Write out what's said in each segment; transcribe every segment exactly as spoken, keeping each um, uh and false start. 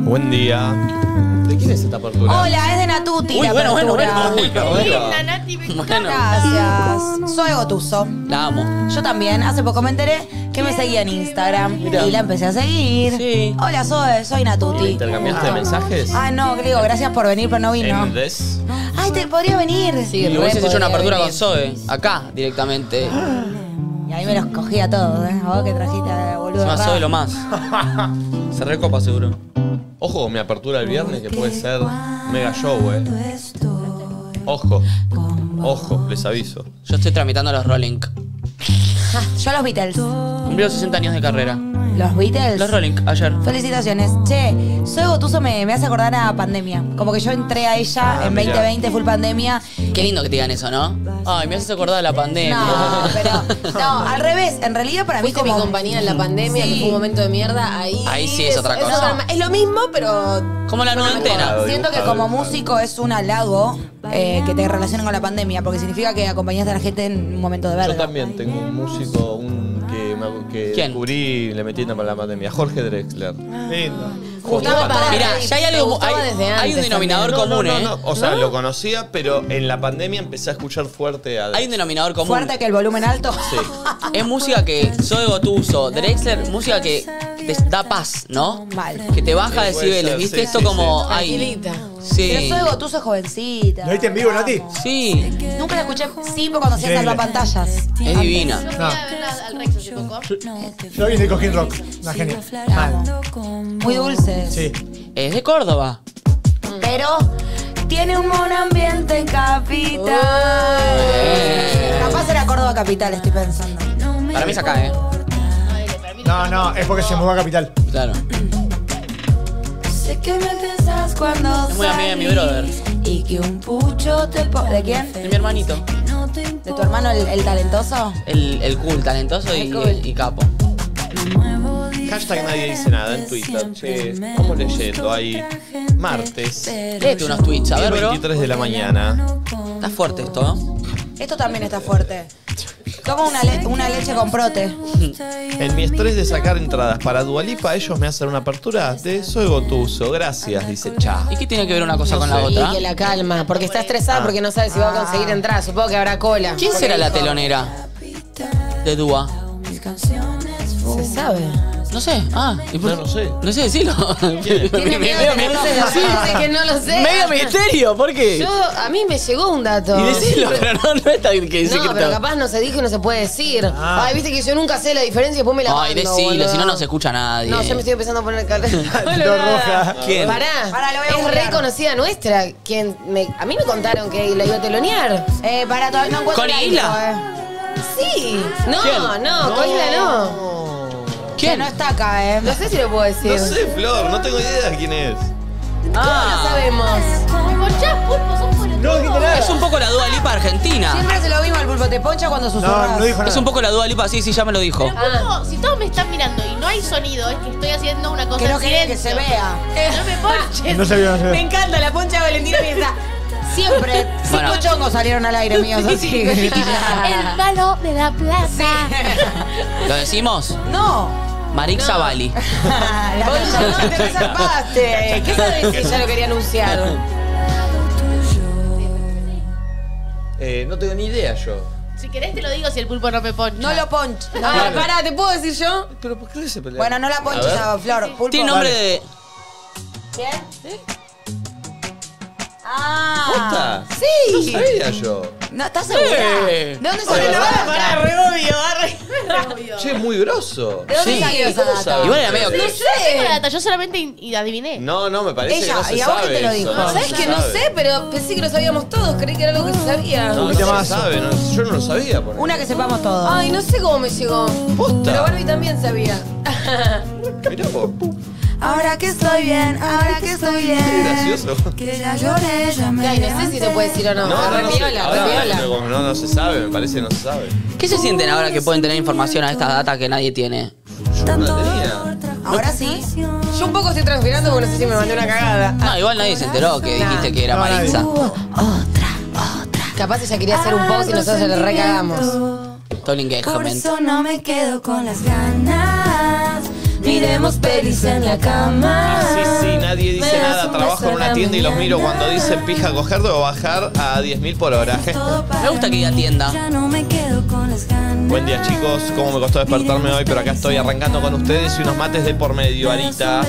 Buen día. ¿De quién es esta apertura? Hola, es de Natuti. Uy, la bueno, bueno, apertura. bueno. Uy, qué bueno. La Nati me Bueno. Gracias. Soy Gotuso. La amo. Yo también. Hace poco me enteré que me seguía en Instagram. Mirá. Y la empecé a seguir. Sí. Hola, soy, soy Natuti. ¿Intercambiaste de mensajes? Ah, no, que digo, gracias por venir, pero no vino. ¿En des? Ay, te podría venir. Y hubieses hecho una apertura con Zoe. Acá, directamente. Y ahí me los cogía todos, ¿eh? A vos que trajiste, boludo. Es más, raro. Zoe lo más. Se recopa seguro. Ojo con mi apertura el viernes, que puede ser mega show, eh. Ojo. Ojo, les aviso. Yo estoy tramitando los Rolling. Ah, yo los Beatles. Cumplió sesenta años de carrera. Los Beatles. Los Rolling, ayer. Felicitaciones. Che, Soy Gotuso me, me hace acordar a pandemia. Como que yo entré a ella Ah, en mirá. veinte veinte, full pandemia. Qué lindo que te digan eso, ¿no? Ay, me haces acordar de la pandemia. No, pero. No, al revés. En realidad, para mí, Fuiste como. mi compañía en la pandemia, Sí. que fue un momento de mierda. Ahí, Ahí sí es otra cosa. Es, lo mismo, pero. Como la noventena. Dibujado, Siento que como dibujado. músico es un halago eh, que te relacionen con la pandemia, porque significa que acompañaste a la gente en un momento de verga. Yo también tengo un músico un que, me, que ¿Quién? descubrí metiendo para la pandemia. Jorge Drexler. Lindo. Gustaba para Mirá, mí, ya hay te algo. gustaba Hay, desde hay un antes denominador también. común, no, ¿eh? no, no. O sea, lo conocía, pero en la pandemia empecé a escuchar fuerte a Hay un denominador común. Fuerte que el volumen alto. Sí. Es música que Zoe Gotuso, Drexler, música que te da paz, ¿no? Mal. Que te baja Sí, puede decibeles, ser, ¿viste? sí, Esto sí, como. sí. Ay, Tranquilita. sí. Pero Soy Gotuso es jovencita. ¿Lo viste en vivo, Nati? Sí, Nunca la escuché. Sí, porque cuando hacía Increíble. salvapantallas. es divina. Yo fui a verla al Rex hace poco. Yo vi en el Cojín Rock. Una genia. Mal. Muy dulce. Sí. Es de Córdoba. Pero tiene un buen ambiente en Capital. Eh. Capaz era Córdoba Capital, estoy pensando. Para mí es acá, ¿eh? No, no, es porque se mudó a Capital. Claro. Sé que me pensás cuando Es muy amiga de mi brother. y que un pucho te po- ¿De quién? De mi hermanito. ¿De tu hermano el, el talentoso? El, el cool, talentoso y, El cool. y capo. Hashtag nadie dice nada en Twitter. Che, estamos leyendo ahí. Martes. Léete unos tweets, a ver, bro. veintitrés de la mañana. Está fuerte esto, ¿no? Esto también está fuerte. Como una, le- una leche con prote. En mi estrés de sacar entradas para Dua Lipa, ellos me hacen una apertura de Soy Gotuso. Gracias, dice Cha. ¿Y qué tiene que ver una cosa No con sé. la Y otra? que la calma, porque está estresada porque no sabe si va a conseguir entrar. Supongo que habrá cola. ¿Quién Porque será la dijo, telonera de Dua? Se sabe. No sé. Ah, ¿y por- No, no sé. No sé decirlo. Tiene miedo de que no se lo dice que no lo sé. Medio misterio, ¿por qué? Yo, a mí me llegó un dato. Y decilo, pero no, no está que No, secreto. pero capaz no se dijo y no se puede decir. Ah. Ay, viste que yo nunca sé la diferencia y después me la Ay, mando, decilo, boludo. si no, no se escucha nadie. No, yo me estoy empezando a poner cara. Dos rojas. ¿Quién? Pará, Pará, lo voy a es googlear. re conocida nuestra. Quien me, a mí me contaron que la iba a telonear. Eh, para todavía no encuentro ¿Con la Isla? info, eh. Sí. No, ¿Quién? no, Coisla no. Que ¿Quién? no está acá, eh. No sé si lo puedo decir. No sé, Flor, no tengo idea de quién es. No Ah, sabemos. Ponchás, pulpo, son buenos. No dijiste nada. es un poco la Dua Lipa argentina. Siempre se lo vimos al pulpo te poncha cuando susurras. No, no dijo nada. Es un poco la Dua Lipa, sí, sí, ya me lo dijo. Pero pulpo, si todos me están mirando y no hay sonido, es que estoy haciendo una cosa Que no en querés que se silencio. vea. No me ponches. No se vio, no se Me vio. encanta la poncha de Valentina Mirza. Siempre. Cinco Bueno. chongos salieron al aire míos así. El malo de la plaza. ¿Lo decimos? No. Marix Zavalli. La concha, no te zarpaste. ¿Qué sabes si ya lo quería anunciar? Eh, no tengo ni idea yo. Si querés te lo digo si el pulpo no me poncha. No lo ponches. Ah, pará, ¿te puedo decir yo? ¿Pero por qué se pelean? Bueno, no la ponches A a, ver. Flor. Pulpo. Tiene nombre de. ¿Quién? Ah. ¿Posta? Sí. No sabía yo. No, ¿estás segura? Eh. ¿De dónde Oye, salió esa pará, data? re obvio, Obvio. Che, muy grosso. ¿De dónde Sí. salió esa ¿Cómo data? sabes? Igual era medio. No sé. Tengo data, yo solamente in- y adiviné. No, no, me parece Ella, que no se ¿y a vos sabe quién te lo eso, dijo? no se ¿Sabes que no sabe. sé? Pero pensé que lo sabíamos todos. Creí que era algo que se sabía. No, no Poquito se más. sabe, no, yo no lo sabía. Por Una que sepamos todos. Ay, no sé cómo me llegó. Posta. Pero Barbie también sabía. Mirá vos, Ahora que estoy bien, ahora que estoy qué bien. gracioso. Que ya lloré, ya me Ay, no sé si se puede decir o no. No, no, Re no, sé. piola, Ahora, re piola. pero como no, no se sabe, me parece que no se sabe. ¿Qué se sienten ahora que pueden tener información a estas datas que nadie tiene? Yo no la tenía. Ahora sí. Yo un poco estoy transpirando porque no sé si me mandé una cagada. No, igual nadie se enteró que dijiste que era No, nadie. Maritza. Capaz ella quería hacer un post y nosotros le recagamos. Todo el engagement. no me quedo con las ganas. Miremos pelis en la cama. Asesina nadie dice nada. Trabajo en una tienda y los miro cuando dicen pija coger, debo bajar a diez mil por hora. Me gusta que diga tienda. Buen día, chicos. Cómo me costó despertarme hoy, pero acá estoy arrancando con ustedes y unos mates de por medio, Arita.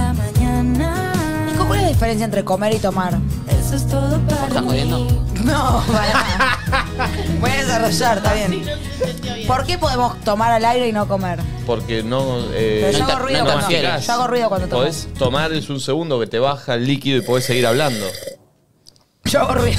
¿Y cuál es la diferencia entre comer y tomar? ¿Estás jodiendo? No, para. Voy a desarrollar, está bien. ¿Por qué podemos tomar al aire y no comer? Porque no... Eh, Pero yo no hago inter- ruido no cuando interfieres. yo hago ruido cuando tomo. podés tomar, es un segundo que te baja el líquido y podés seguir hablando. Yo hago ruido.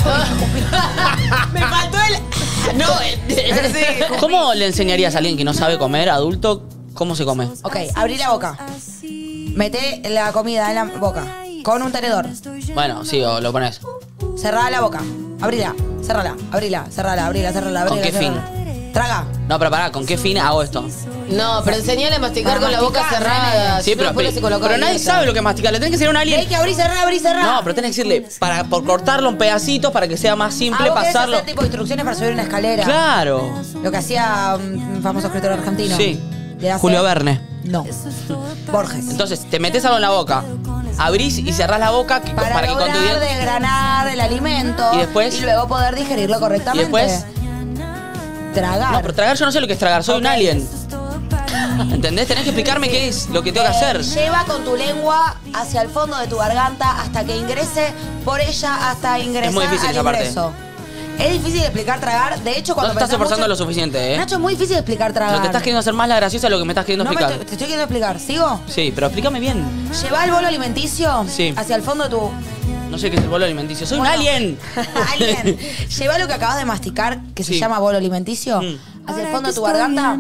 Me faltó el. No, eh, ¿Cómo le enseñarías a alguien que no sabe comer, adulto, cómo se come? Ok, abrí la boca. Mete la comida en la boca. Con un tenedor. Bueno, sí, o lo pones. Cerrá la boca. Abrila, cerrala, abrila, cerrala, abrila, cerrala, abrila. ¿Con qué cerrala. Traga. No, pero pará, ¿con qué fin hago esto? No, pero enseñale a masticar Para con la boca masticar, cerrada. Sí, Si no, pero, después se pero, coloca nadie dieta. sabe lo que es masticar. Le tenés que enseñar a un Y hay alien. que abrir, cerrar, abrir, cerrar. No, pero tenés que decirle, para, por cortarlo en pedacitos para que sea más simple, Ah, ¿vos querés pasarlo. hacer tipo instrucciones para subir una escalera? Claro. Lo que hacía un famoso escritor argentino. Sí. De hace- Julio Verne. No. Borges. Entonces, te metes algo en la boca, abrís y cerrás la boca que- Para, para, que con tu lograr diente... desgranar el alimento ¿Y después? y luego poder digerirlo correctamente. ¿Y después? Tragar. No, pero tragar yo no sé lo que es tragar, soy un Ok. alien. ¿Entendés? Tenés que explicarme qué es lo que tengo que Eh, hacer. Lleva con tu lengua hacia el fondo de tu garganta hasta que ingrese por ella hasta ingresar Es muy difícil al esa parte. ingreso. Es difícil de explicar tragar. De hecho, No cuando te estás pensás esforzando mucho- lo suficiente, ¿eh? Nacho, es muy difícil de explicar tragar. No te estás queriendo hacer más la graciosa de lo que me estás queriendo No me explicar. te, te estoy queriendo explicar. ¿Sigo? Sí, pero explícame bien. Lleva el bolo alimenticio Sí. hacia el fondo de tu... No sé qué es el bolo alimenticio. ¡Soy Bueno. un alien! Alien. Lleva lo que acabas de masticar, que se Sí. llama bolo alimenticio, Mm. hacia el fondo de tu garganta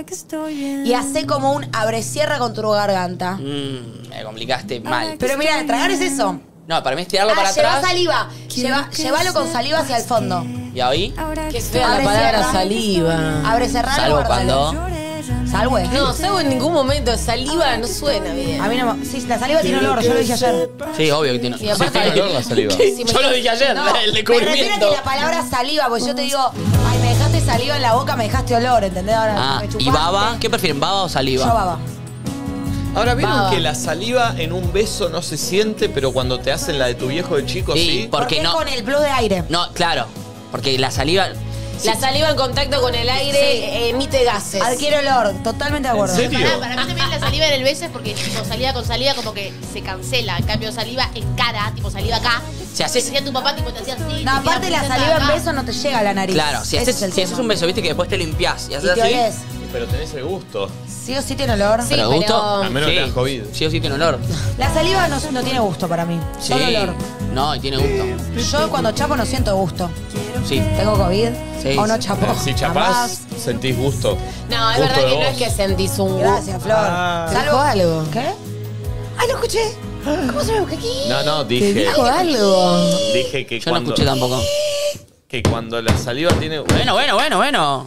y hace como un abre-cierra con tu garganta. Mmm, me complicaste mal. Pero mira, tragar es eso. No, para mí es tirarlo Ah, para lleva atrás. saliva. Lleva, llévalo con saliva hacia el fondo. Y ahí, Qué fea la Abre, palabra cierra. saliva. Abre, cerrar, salvo guárdalo. cuando... Salve. No, salvo en ningún momento. Saliva no suena bien. A mí no me... Sí, la saliva tiene olor, yo lo dije ayer. Sí, obvio que tiene. Y aparte- Tiene olor la saliva. Si me- Yo lo dije ayer, No, el me refiero a descubrimiento. que la palabra saliva, pues yo te digo, ay, me dejaste saliva en la boca, me dejaste olor, ¿entendés? Ahora Ah, me ¿y chupaste. baba? ¿Qué prefieren, baba o saliva? Yo baba. Ahora, ¿vieron Baba. que la saliva en un beso no se siente, pero cuando te hacen la de tu viejo de chico, Sí, sí? por- Porque Porque no- es con el plus de aire. No, claro. Porque la saliva... La saliva en contacto con el aire Sí. eh, emite gases. Adquiere olor, totalmente de acuerdo. ¿En serio? Pará, para mí también la saliva en el beso es porque tipo saliva con saliva como que se cancela. En cambio, saliva en cara, tipo saliva acá. Si haces- Te decía tu papá, tipo te hacía así. No, te aparte queda la puntita saliva en acá. beso no te llega a la nariz. Claro, si Ese haces, es el si haces tema. un beso, viste que después te limpias y Y haces te así... olés. Pero tenés el gusto. Sí o sí tiene olor. Sí, ¿Pero pero- gusto? A menos que Sí. tengas COVID. Sí o sí tiene olor. La saliva no, no tiene gusto para mí. Sí. Solo olor. No, y tiene gusto. Yo cuando chapo no siento gusto. Sí. ¿Tengo COVID? Sí, ¿O no sí. chapo? Si chapás, sentís gusto. No, es Gusto verdad de que no vos. es que sentís un... Gracias, Flor. Ah. Dijo algo. ¿Qué? ¡Ay, lo escuché! ¿Cómo se me aquí? No, no, Te dije. dijo algo. Dije que Yo no cuando. escuché tampoco. Que cuando la saliva tiene. Bueno, bueno, bueno, bueno.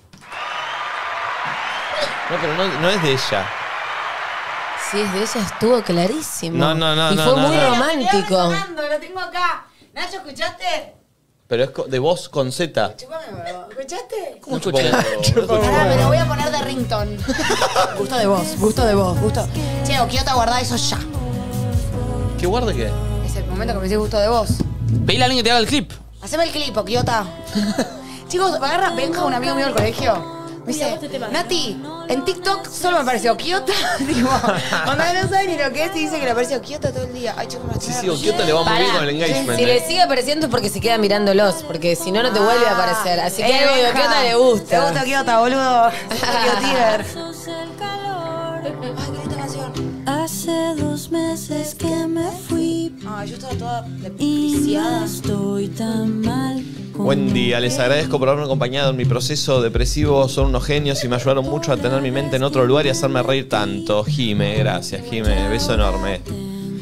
No, pero no, no es de ella. Si es de ella, estuvo clarísimo. No, no, no, Y no, fue no, muy no. romántico. Lo tengo acá. Nacho, ¿escuchaste? Pero es co- de voz con Z. ¿Escuchaste? No escuché. Ahora me lo voy a poner de ringtone. Gusto de voz, gusto de voz, gusto. Che, Okiota, guardá eso ya. ¿Qué guarde qué? Es el momento que me dice gusto de voz. Pedile a alguien que te haga el clip. Haceme el clip, Okiota. Chicos, me agarra Benja, un amigo mío del colegio. Me dice, Nati, en TikTok solo me apareció Okiota. Digo, onda no sabe ni lo que es y dice que le apareció Okiota todo el día. Ay, chicos, me Sí, sí, Okiota le va muy bien con el engagement. Si eh. le sigue apareciendo es porque se queda mirándolos, porque si no, no te vuelve a aparecer. Así que Eh, algo de Benja, Okiota le Te gusta. gusta Okiota, boludo. Okiotiver. Ay, qué linda canción. Hace dos meses que me fui Ay, yo estaba toda y no depreciada. estoy tan mal. Buen día, les agradezco por haberme acompañado en mi proceso depresivo. Son unos genios y me ayudaron mucho a tener mi mente en otro lugar y hacerme reír tanto. Jime, gracias, Jime. Beso enorme.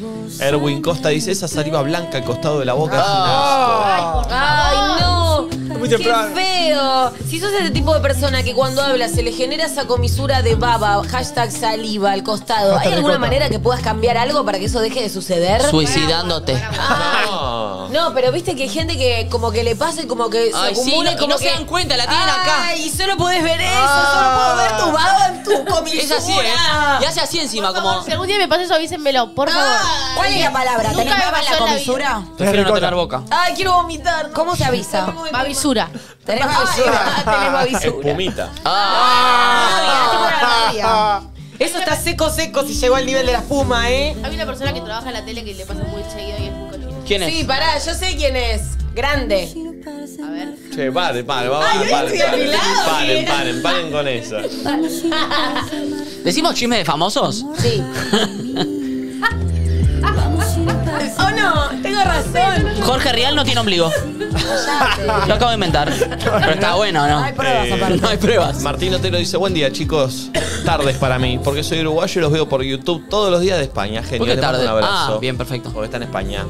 Erwin Costa dice, esa saliva blanca al costado de la boca es un asco. Ay, no. Muy ¡Qué temprano. feo! Si sos ese tipo de persona que cuando habla se le genera esa comisura de baba, hashtag saliva al costado, ¿hay Hashtag alguna ricota. manera que puedas cambiar algo para que eso deje de suceder? Suicidándote. No. No, pero viste que hay gente que como que le pasa y como que Ay, se sí, acumula no- y y como no que... se dan cuenta, la tienen acá. Ay, y solo podés ver eso, solo puedo ver tu baba en tu comisura. Es así, ¿eh? Y hace así encima, Por favor, como... si algún día me pasa eso, avísenmelo, por favor. ¿Cuál es la palabra? Nunca ¿Tenés me baba en pasó la en la comisura? Prefiero no Ricota. tener boca. Ay, quiero vomitar. ¿Cómo se avisa? Babisura. ¿Tenés babisura? Ay, tenés babisura. Espumita. Ah. Eso está seco, seco si llegó al nivel de la espuma, ¿eh? Hay una persona que trabaja en la tele que le pasa muy seguido y es muy cochina. ¿Quién es? Sí, pará, yo sé quién es. Grande. A ver. Che, paren, paren, vamos, Ay, paren, estoy a mi paren, lado, paren, mira. paren, paren con eso. ¿Decimos chisme de famosos? Sí. Oh no, tengo razón. Jorge Rial no tiene ombligo. Lo acabo de inventar. Pero está bueno, ¿no? Hay pruebas Eh, aparte. No hay pruebas. Martín Otero dice, buen día chicos, tardes para mí, porque soy uruguayo y los veo por YouTube todos los días de España. Genial, ¿Por qué les mando tarde? un abrazo. Ah, bien, perfecto. Porque está en España.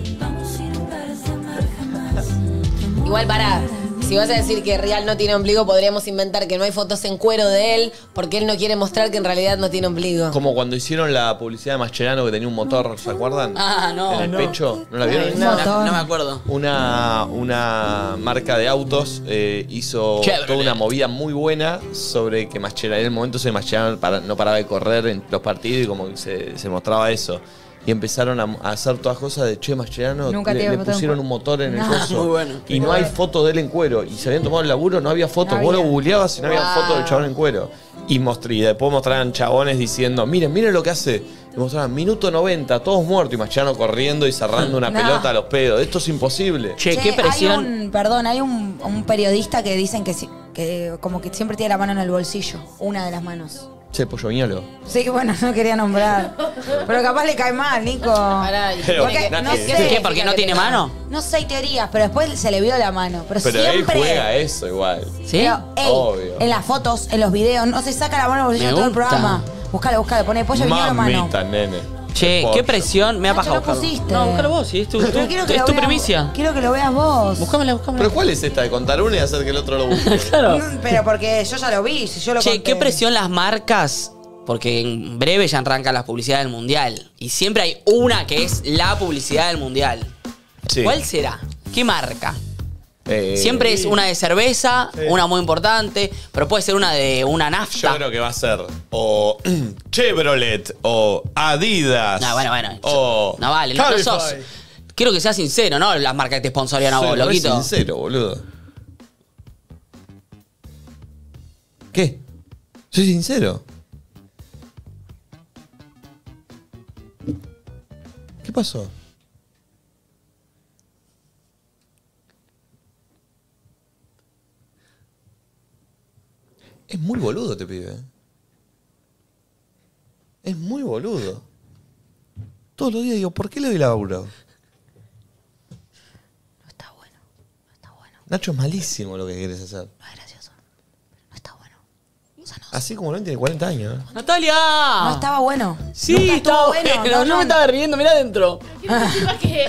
Igual pará. Si vas a decir que Real no tiene ombligo, podríamos inventar que no hay fotos en cuero de él porque él no quiere mostrar que en realidad no tiene ombligo. Como cuando hicieron la publicidad de Mascherano que tenía un motor, ¿se acuerdan? Ah, no. En el no. pecho, ¿no la vieron? Ay, esa? no, no me acuerdo. Una, una marca de autos eh, hizo Chevrolet. toda una movida muy buena sobre que Mascherano, en el momento se Mascherano para- no paraba de correr en los partidos y como que se, se mostraba eso. Y empezaron a, a hacer todas cosas de Che Mascherano, Nunca le, tiene le foto en pusieron cuero. un motor en el No. coso. Muy bueno. Y no hay foto de él en cuero. Y se habían tomado el laburo, no había fotos. No Vos lo había. googleabas y no había Wow. foto del chabón en cuero. Y, mostré, y después mostraban chabones diciendo, miren, miren lo que hace. Y mostraban minuto noventa, todos muertos. Y Mascherano corriendo y cerrando una No. pelota a los pedos. Esto es imposible. Che, Che, qué presión. Hay un, perdón, hay un, un periodista que dicen que, sí- que como que siempre tiene la mano en el bolsillo, una de las manos. Che, Pollo Viñolo. Sí, que bueno, no quería nombrar. Pero capaz le cae mal, Nico. Pará, y- Pero, Porque Nati, no sé. ¿Qué? ¿Porque no tiene mano? No sé, hay teorías, pero después se le vio la mano. Pero, Pero siempre. él juega eso igual. ¿Sí? Pero, ey, Obvio. en las fotos, en los videos, no se saca la mano del bolsillo Me todo el gusta. programa. Búscalo, búscalo, pone pollo viñolo mano. Mamita, nene. Che, Pollo. qué presión. Me ha Nacho, pasado no buscarlo. pusiste. No, buscalo vos, sí, es tu, Pero tu- quiero que es lo tu veas- primicia. Quiero que lo veas vos. Búscamela, búscamela. ¿Pero cuál es esta de contar una y hacer que el otro lo busque? Claro. Mm, Pero porque yo ya lo vi, si yo lo Che, conté. qué presión las marcas. Porque en breve ya arranca la publicidad del mundial. Y siempre hay una que es la publicidad del mundial. Sí. ¿Cuál será? ¿Qué marca? Eh, Siempre es una de cerveza, Sí. una muy importante, pero puede ser una de una Yo nafta. creo que va a ser o Chevrolet o Adidas. No, bueno, bueno. O No vale, no, no Cabify. sos. Quiero que seas sincero, ¿no? Las marcas que te sponsorían a Soy vos, re loquito. sincero, boludo. ¿Qué? Soy sincero. ¿Qué pasó? Es muy boludo te pibe. Es muy boludo. Todos los días digo, ¿por qué le doy laburo? No está bueno, no está bueno, Nacho, es malísimo lo que quieres hacer. no es gracioso. No está bueno. O sea, no, Así como no tiene cuarenta años. ¿eh? ¡Natalia! no estaba bueno. Sí, Nunca estaba estuvo bueno. bueno. No, No, no, me estaba riendo, mirá adentro. Encima que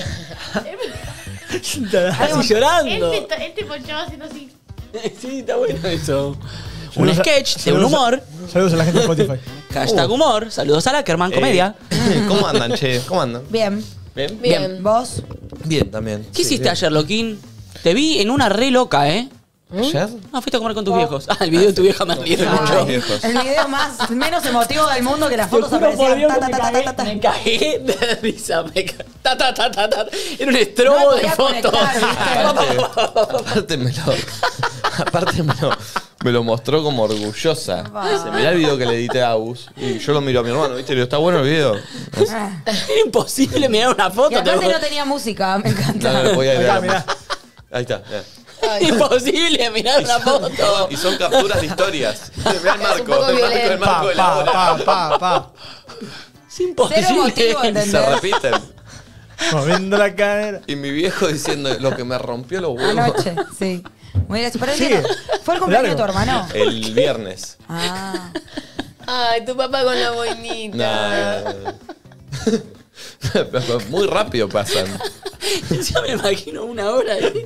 Casi llorando. él te, él te ponchaba haciendo así. Sí, está bueno eso. Un Saludos a- sketch de un saludos a- humor. Saludos a la gente de Spotify. Hashtag humor. Saludos a Lackerman, comedia. Eh, ¿Cómo andan, che? ¿Cómo andan? Bien. ¿Bien? Bien. ¿Vos? Bien, también. ¿Qué Sí, hiciste bien. ayer, Loquín? Te vi en una re loca, ¿eh? ¿Ayer? Ah, fuiste a comer con tus viejos. Ah, el video de tu vieja me ríe Ay. mucho. viejos. El video más menos emotivo del mundo que las Te fotos juro por aparecían. Dios Ta, que ta, me ta, ta, cagué, ta, ta. me cagué de risa. Me ca- ta, ta, ta, ta, ta. Era un No estrobo me de podía fotos. conectar, Aparte, aparte me lo, aparte me lo, me lo mostró como orgullosa. Dice, mirá el video que le edité a Agus. Y yo lo miro a mi hermano, ¿viste? Le digo, ¿está bueno el video? Ah. Era imposible mirar una Y foto. aparte te- no tenía música, me No, no encanta. le podía Acá, agregar mirá. más. Ahí está. mirá. Imposible mirar una foto. Y son capturas de historias. Mirá el marco, poco el marco, el violento. marco Pa, de la pa, hora. pa, pa, pa. Es imposible. Cero motivo, Se ¿entendés? repiten. Moviendo la cadera. Y mi viejo diciendo lo que me rompió los huevos. Anoche, sí. Muy gracioso. Pero Sigue. entiendo, ¿fue el cumpleaños de tu Largo. hermano? El viernes. Ah. Ay, tu papá con la boinita. No, no, no. Muy rápido pasan. Ya me imagino una hora ahí.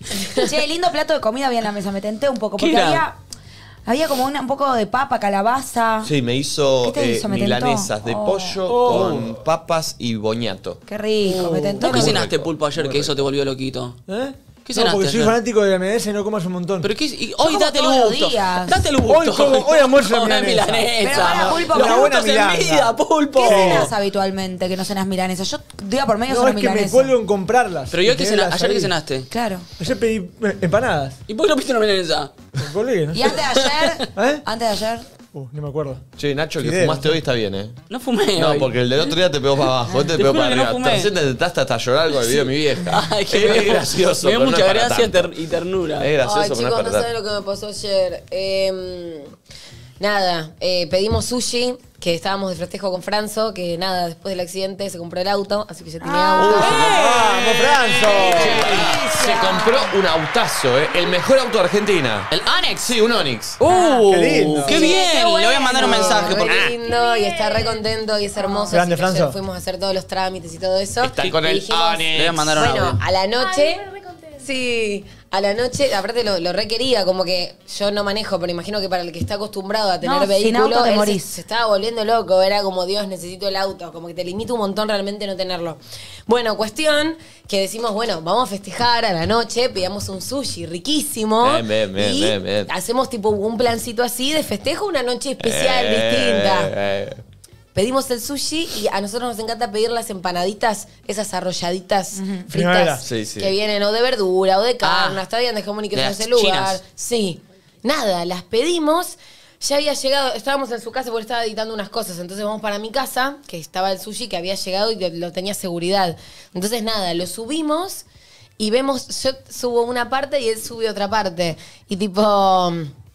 Che, lindo plato de comida había en la mesa, me tenté un poco. Porque ¿Qué era? había, había como una- un poco de papa, calabaza. Sí, me hizo, ¿Qué te eh, hizo? ¿Me tentó? milanesas de Oh. pollo Oh. con papas y boñato. Qué rico, me tentó. ¿Vos qué Muy cenaste rico, pulpo ayer muy que eso rico. te volvió loquito? ¿Eh? ¿Qué No, cenaste porque soy ayer? fanático de la milanesa y no comas un montón. Pero qué, y Yo hoy como date el todos los gusto. días. Date el gusto. Hoy como- hoy almuerzo Come milanesa. milanesa. Pero para, Pulpo, Los una buena gustos en milanga. vida, Pulpo. ¿Qué cenas habitualmente que no cenas milanesa? Yo día por medio No, ceno es que me milanesa. cuelgo en comprarlas. Pero yo Y que tenerlas cena, ayer ahí. que cenaste. Claro. Ayer pedí eh, empanadas. ¿Y por qué no viste una milanesa? Me colgué, ¿no? ¿Y antes de ayer? ¿Eh? Antes de ayer. Uh, no me acuerdo. Che, Nacho, que Fideo. fumaste hoy está bien, ¿eh? No fumé No, hoy. porque el del otro día te pegó para abajo, este te Te pegó juro para que no arriba. fumé. Recién te intentaste hasta llorar con el video de mi vieja. Ay, que es me dio- gracioso. Me dio pero no mucha es para gracia tanto. ter- y ternura. Es gracioso, Ay, pero chicos, no es no para saben tanto. lo que me pasó ayer. Eh, nada, eh, pedimos sushi, que estábamos de festejo con Franzo, que nada, después del accidente se compró el auto, así que ya tiene auto. ¡Vamos, Franzo! Se compró un autazo, ¿eh? El mejor auto de Argentina. ¿El Onyx? Sí, un Onix. ¡Uh! qué lindo. ¡Qué Sí, bien! qué Le voy a mandar un bueno, mensaje. re Porque... lindo y está re contento y es hermoso. Grande, así que ayer Franzo. fuimos a hacer todos los trámites y todo eso. Está con Y el dijimos, Onix. Le voy a mandar un Bueno, audio. a la noche. Ay, re contenta. Sí, a la noche, aparte lo, lo requería, como que yo no manejo, pero imagino que para el que está acostumbrado a tener No, sin vehículo, auto te él se, morís. se estaba volviendo loco, era como Dios, necesito el auto, como que te limita un montón realmente no tenerlo. Bueno, cuestión que decimos, bueno, vamos a festejar a la noche, pidamos un sushi riquísimo. Bien, bien, bien, y bien, bien. hacemos tipo un plancito así de festejo, una noche especial, distinta. Eh, Pedimos el sushi y a nosotros nos encanta pedir las empanaditas, esas arrolladitas Primavera. fritas Sí, sí. que vienen o de verdura o de carne, Ah, está bien, dejamos que de en las ese lugar. chinas. Sí. Nada, las pedimos. Ya había llegado, estábamos en su casa porque estaba editando unas cosas. Entonces vamos para mi casa, que estaba el sushi que había llegado y lo, lo tenía seguridad. Entonces nada, lo subimos y vemos, yo subo una parte y él sube otra parte. Y tipo,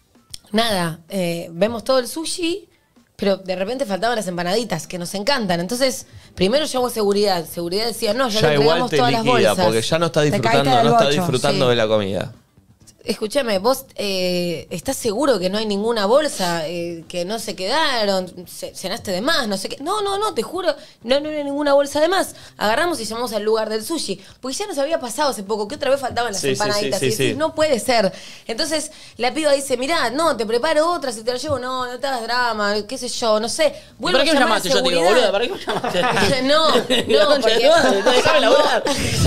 nada, eh, vemos todo el sushi, pero de repente faltaban las empanaditas, que nos encantan. Entonces, primero yo hago seguridad. Seguridad decía, no, ya, Ya le igual entregamos te todas las liquida, bolsas. porque ya no está Te disfrutando, caíste del no está bocho, disfrutando sí. de la comida. Escúchame, vos eh, estás seguro que no hay ninguna bolsa, eh, que no se quedaron, ce- cenaste de más, no sé qué. No, no, no, te juro, no, no hay ninguna bolsa de más. Agarramos y llamamos al lugar del sushi, porque ya nos había pasado hace poco que otra vez faltaban las Sí, sí, empanaditas. sí, y sí, decís, sí. no puede ser. Entonces la piba dice, mirá, no, te preparo otra, si te la llevo, no, no te hagas drama, qué sé yo, no sé. Vuelvo ¿Para qué a me llamar a llamaste? Yo te digo, seguridad. boluda, ¿para qué me llamaste? No, La no, concha de porque tu madre, no dejame laburar.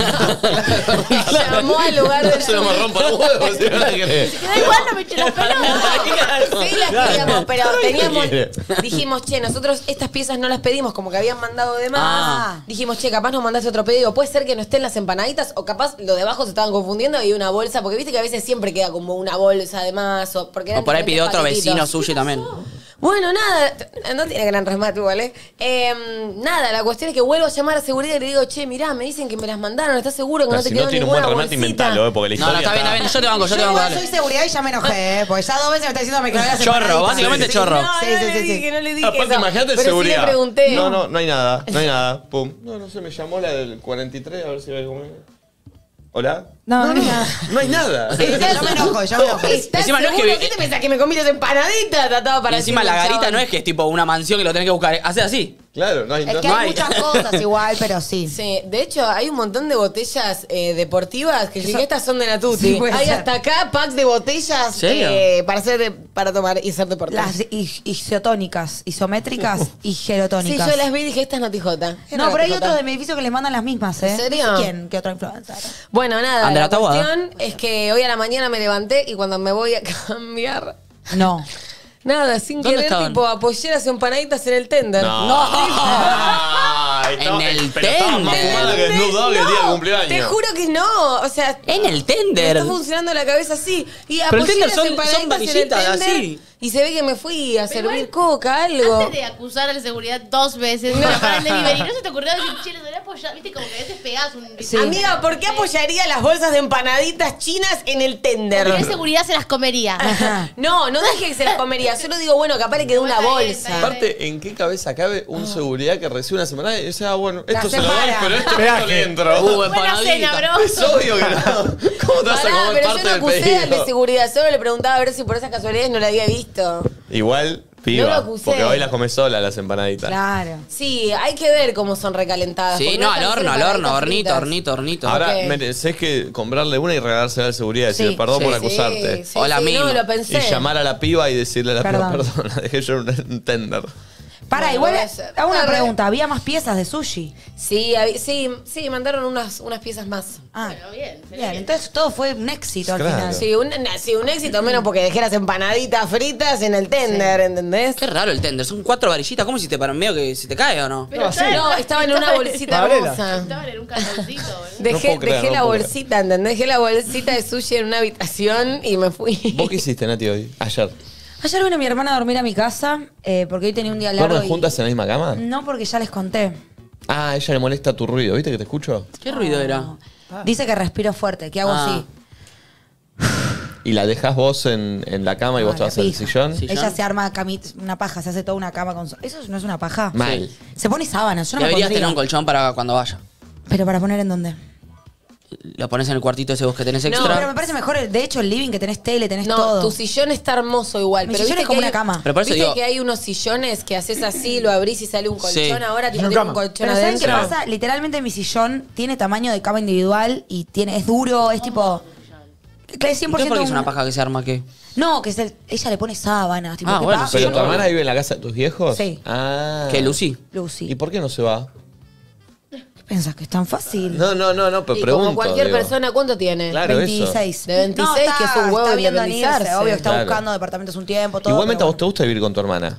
llamó al lugar del Se no me sushi. rompa los huevos, si no la querés. Da igual, no me eché las pelotas. Sí, las queríamos, pero teníamos. quiere? Dijimos, che, nosotros estas piezas no las pedimos, como que habían mandado de más. Ah. Dijimos, che, capaz nos mandaste otro pedido. Puede ser que no estén las empanaditas, o capaz lo de abajo se estaban confundiendo y una bolsa, porque viste que a veces siempre queda como una bolsa de más. O, porque eran O por ahí pidió diferentes otro paquetitos. vecino sushi también. Bueno, nada, t- no tiene gran remate igual, ¿eh? Eh, Nada, la cuestión es que vuelvo a llamar a seguridad y le digo, che, mirá, me dicen que me las mandaron, ¿estás seguro que no, No, te si quedó no tiene un buen ninguna remate, bolsita? inventalo, ¿eh? Porque la No, no, historia está bien, está bien. Yo te banco, yo Yo te banco, igual dale. soy seguridad y ya me enojé, ¿eh? Porque ya dos veces me está diciendo me clavé las Chorro, empanaditas. básicamente Sí, chorro. No, Sí, no sí, le sí, dije, sí. no le dije Aparte, eso. imagínate Pero seguridad. sí le pregunté. No, no, no hay nada, no hay nada. Pum. No, no sé, me llamó la del cuarenta y tres, a ver si ve conmigo. ¿Hola? No, no, no, nada. No hay nada. Sí, sí, yo me enojo, yo me enojo. ¿Estás Encima no es seguro? que- ¿Qué te pensás? ¿Que me comí las empanaditas? Trataba para Y encima la decirle al garita chabón. no es que es tipo una mansión que lo tenés que buscar. Hace así. Claro, no hay Es nada. que No hay hay. muchas cosas igual, pero sí. Sí, de hecho hay un montón de botellas eh, deportivas que sí, que estas son de Natuti. Sí, puede hay ser. hasta acá packs de botellas ¿Serio? eh, para hacer de- para tomar y hacer deporte. Las is- isotónicas, isométricas y Sí, gerotónicas. yo las vi y dije, esta es Notijota. No, pero hay otros de mi edificio que les mandan las mismas, ¿eh? ¿En serio? No sé ¿Quién? ¿Qué otra influencer? Bueno, nada, Andrea la Taboada. cuestión es que hoy a la mañana me levanté y cuando me voy a cambiar, No. nada, sin ¿Dónde querer, estaban? tipo, apoyé las empanaditas en el tender. Ay, estaba- En el pero estaba más tender. fumada que Snoop Dogg el día del cumpleaños. Te juro que no, o sea... En el tender. Me está funcionando la cabeza así. Y Pero el apoyé tender las son- empanaditas son en el varillitas, tender así. Y se ve que me fui a Pero servir igual, coca, algo. Antes de acusar a la seguridad dos veces, no. para el delivery, ¿no se te ocurrió decir, che, les voy a apoyar? Viste, como que a veces pegás un... Sí. Amiga, ¿por qué apoyaría las bolsas de empanaditas chinas en el tender? Porque de seguridad se las comería. Ajá. No, no dije que se las comería. Solo digo, bueno, capaz le quedó una Bueno, está bien, está bolsa. bien. Aparte, ¿en qué cabeza cabe un seguridad que recibe una semana y dice, ah, bueno, esto La se lo doy, separa. pero esto Peaje. no le entro? Uh, Buena cena, empanadita. bro. Es obvio que no. ¿Cómo te vas a Pará, comer pero yo parte no del acusé al de pedido? seguridad. Solo le preguntaba a ver si por esas casualidades no la había visto. Igual, Piba, No lo acusé. porque hoy las comes sola las empanaditas. Claro. Sí, hay que ver cómo son recalentadas. Sí, porque no, es al tan horno, al cerca, horno, hay hornito, fritas. hornito, hornito. Ahora, Ok. mereces que comprarle una y regalársela al seguridad y decirle Sí. perdón Sí. por Sí, acusarte. sí, Hola, sí, mimo. no, lo pensé. Y llamar a la piba y decirle a la piba, Perdón. perdón, la dejé yo en un tender. Para, Bueno, igual puede ser. hago una Ah, re- pregunta. ¿Había más piezas de sushi? Sí, hab- sí, sí, mandaron unas, unas piezas más. Ah, Bueno, bien, sería bien. bien. Entonces todo fue un éxito al Claro. final. Sí un, sí, un éxito menos porque dejé las empanaditas fritas en el tender, ¿entendés? Qué raro el tender, son cuatro varillitas. ¿Cómo hiciste para medio que se te cae o no? Pero No, estaba- sí. No, estaba en una bolsita Varela. hermosa. Estaban en un cartoncito, boludo. Dejé, puedo creer, dejé no la puedo bolsita, ¿entendés? Dejé la bolsita de sushi en una habitación y me fui. ¿Vos qué hiciste, Nati, hoy? Ayer. Ayer vino mi hermana a dormir a mi casa eh, porque hoy tenía un día largo. ¿Duermen y- juntas en la misma cama? No, porque ya les conté. Ah, a ella le molesta tu ruido, ¿viste que te escucho? ¿Qué ruido era? Dice que respiro fuerte, que hago Ah. así. Y la dejas vos en, en la cama y vos Ah, te vas la al pija. sillón. Sí. Ella se arma camit- una paja, se hace toda una cama con... so- ¿Eso no es una paja? Mal. Se pone sábanas, yo no me Deberías pondría. tener un colchón para cuando vaya. ¿Pero para poner en dónde? Lo pones en el cuartito ese vos que tenés No, extra. Pero me parece mejor, el- de hecho, el living, que tenés tele, tenés No, todo. tu sillón está hermoso igual. Mi pero sillón viste es como que hay- una cama. Pero por eso ¿Viste digo- que hay unos sillones que haces así, lo abrís y sale un colchón? Sí. Ahora tipo, Sillón tiene un cama. colchón Pero ¿saben qué adentro. pasa? Literalmente mi sillón tiene tamaño de cama individual y tiene es duro, es tipo... Que es cien por ¿Qué ciento por qué es un- una paja que se arma qué? No, que es el- ella le pone sábanas. Tipo, Ah, ¿qué bueno, pasa? ¿Pero Yo tu no- hermana vive en la casa de tus viejos? Sí. Ah. ¿Qué, Lucy? Lucy. ¿Y por qué no se va? ¿Qué pensás? ¿Que es tan fácil? No, no, no, no, pero Y pregunto. como cualquier digo. persona, ¿cuánto tiene? Claro, veintiséis. eso. De veintiséis, está- que es un huevo está viendo en independizarse. irse, obvio, está Claro. buscando departamentos un tiempo, todo. Igualmente a pero vos te gusta vivir con tu hermana.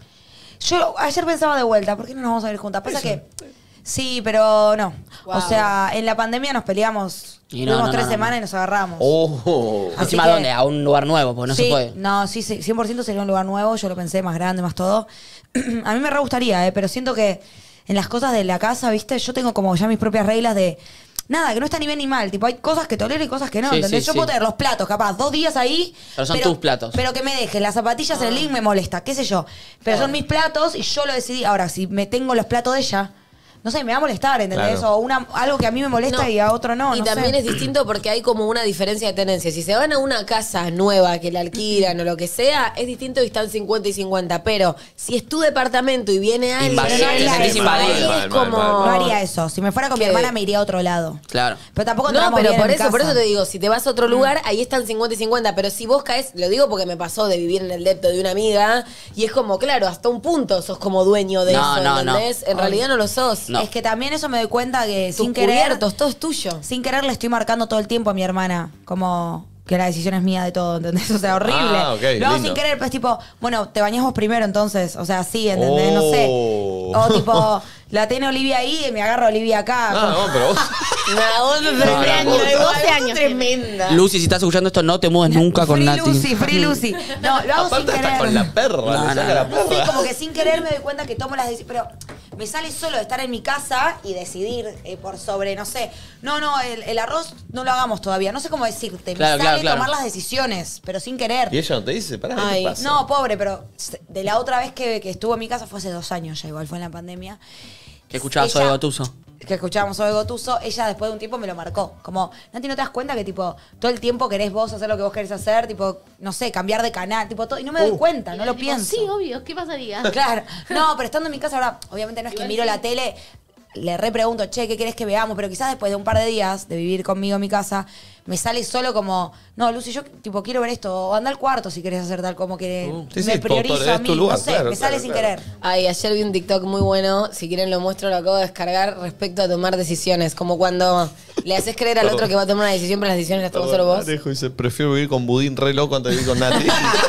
Yo ayer pensaba de vuelta, ¿por qué no nos vamos a ver juntas? Pasa que... Sí, pero no. Wow. O sea, en la pandemia nos peleamos. Y no, Tuvimos no, tres no, no. semanas y nos agarramos. Oh. Así Encima, que- ¿dónde? A un lugar nuevo, pues no sí, se puede. No, sí, sí, cien por ciento sería un lugar nuevo. Yo lo pensé más grande, más todo. A mí me re gustaría, ¿eh? Pero siento que en las cosas de la casa, ¿viste? Yo tengo como ya mis propias reglas de... Nada, que no está ni bien ni mal. Tipo, hay cosas que tolero y cosas que no. Sí, ¿Entendés? sí, Yo sí. puedo tener los platos, capaz, dos días ahí. Pero son tus platos. Pero que me dejen las zapatillas en el link me molesta, qué sé yo. Pero son mis platos y yo lo decidí. Ahora, si me tengo los platos de ella, no sé, me va a molestar, ¿entendés? Claro. O una, algo que a mí me molesta No. y a otro no. Y no también sé. es distinto porque hay como una diferencia de tenencia. Si se van a una casa nueva que la alquilan o lo que sea, es distinto y están cincuenta y cincuenta. Pero si es tu departamento y viene alguien, Invasión, ahí te sentís es invadido. Mal, como... mal, mal, No haría eso. Si me fuera con mi ¿Qué? hermana, me iría a otro lado. Claro. Pero tampoco No, entramos pero bien por en eso, por casa. eso te digo, si te vas a otro lugar, ahí están cincuenta y cincuenta, pero si vos caes, lo digo porque me pasó de vivir en el depto de una amiga, y es como, claro, hasta un punto sos como dueño de No, eso, no, no. ¿entendés? En realidad no lo sos. No. Es que también eso me doy cuenta que Tus sin querer, cubiertos, todo es tuyo. sin querer le estoy marcando todo el tiempo a mi hermana, como que la decisión es mía de todo, ¿entendés? O sea, horrible. Ah, ok, Lo hago lindo. sin querer, pues tipo, bueno, te bañás vos primero entonces, o sea, sí, ¿entendés? No sé. Oh. O tipo, la tiene Olivia ahí y me agarro a Olivia acá. Ah, no, pero vos. No, vos sos No, tremenda, no, igual, doce años sos tremenda. Lucy, si estás escuchando esto, no te mudes nunca con Free Nati. Lucy, Free Lucy. No, lo hago sin Aparte querer. hasta con la perra, No, le no, saca la No sé, perra. como que sin querer me doy cuenta que tomo las decisiones. Pero me sale solo de estar en mi casa y decidir eh, por sobre, no sé. No, no, el, el arroz no lo hagamos todavía. No sé cómo decirte. Claro, me claro, sale claro. tomar las decisiones, pero sin querer. Y ella no te dice, pará, ¿qué Ay, te pasa? No, pobre, pero de la otra vez que, que estuvo en mi casa fue hace dos años ya, igual fue en la pandemia. Que escuchabas Ella- Zoe Gotuso. Que escuchábamos sobre Gotuso, ella después de un tiempo me lo marcó. Como, Nati, ¿no te das cuenta que tipo todo el tiempo querés vos hacer lo que vos querés hacer? Tipo, no sé, cambiar de canal, tipo todo. Y no me doy cuenta, no lo Tipo, pienso. Sí, obvio, ¿qué pasaría? Claro. No, pero estando en mi casa ahora, obviamente no es que miro la tele, le repregunto, che, ¿qué querés que veamos? Pero quizás después de un par de días de vivir conmigo en mi casa, me sale solo como, no, Lucy, yo tipo quiero ver esto, o anda al cuarto si querés hacer tal, como que Uh, sí, me sí, priorizo tu- a es mí, tu lugar, no sé, claro, me sale claro, sin claro. querer. Ay, ayer vi un TikTok muy bueno, si quieren lo muestro, lo acabo de descargar, respecto a tomar decisiones. Como cuando le haces creer al otro que va a tomar una decisión, pero las decisiones las tomas solo vos. Alejo dice, prefiero vivir con budín re loco antes de vivir con Nati.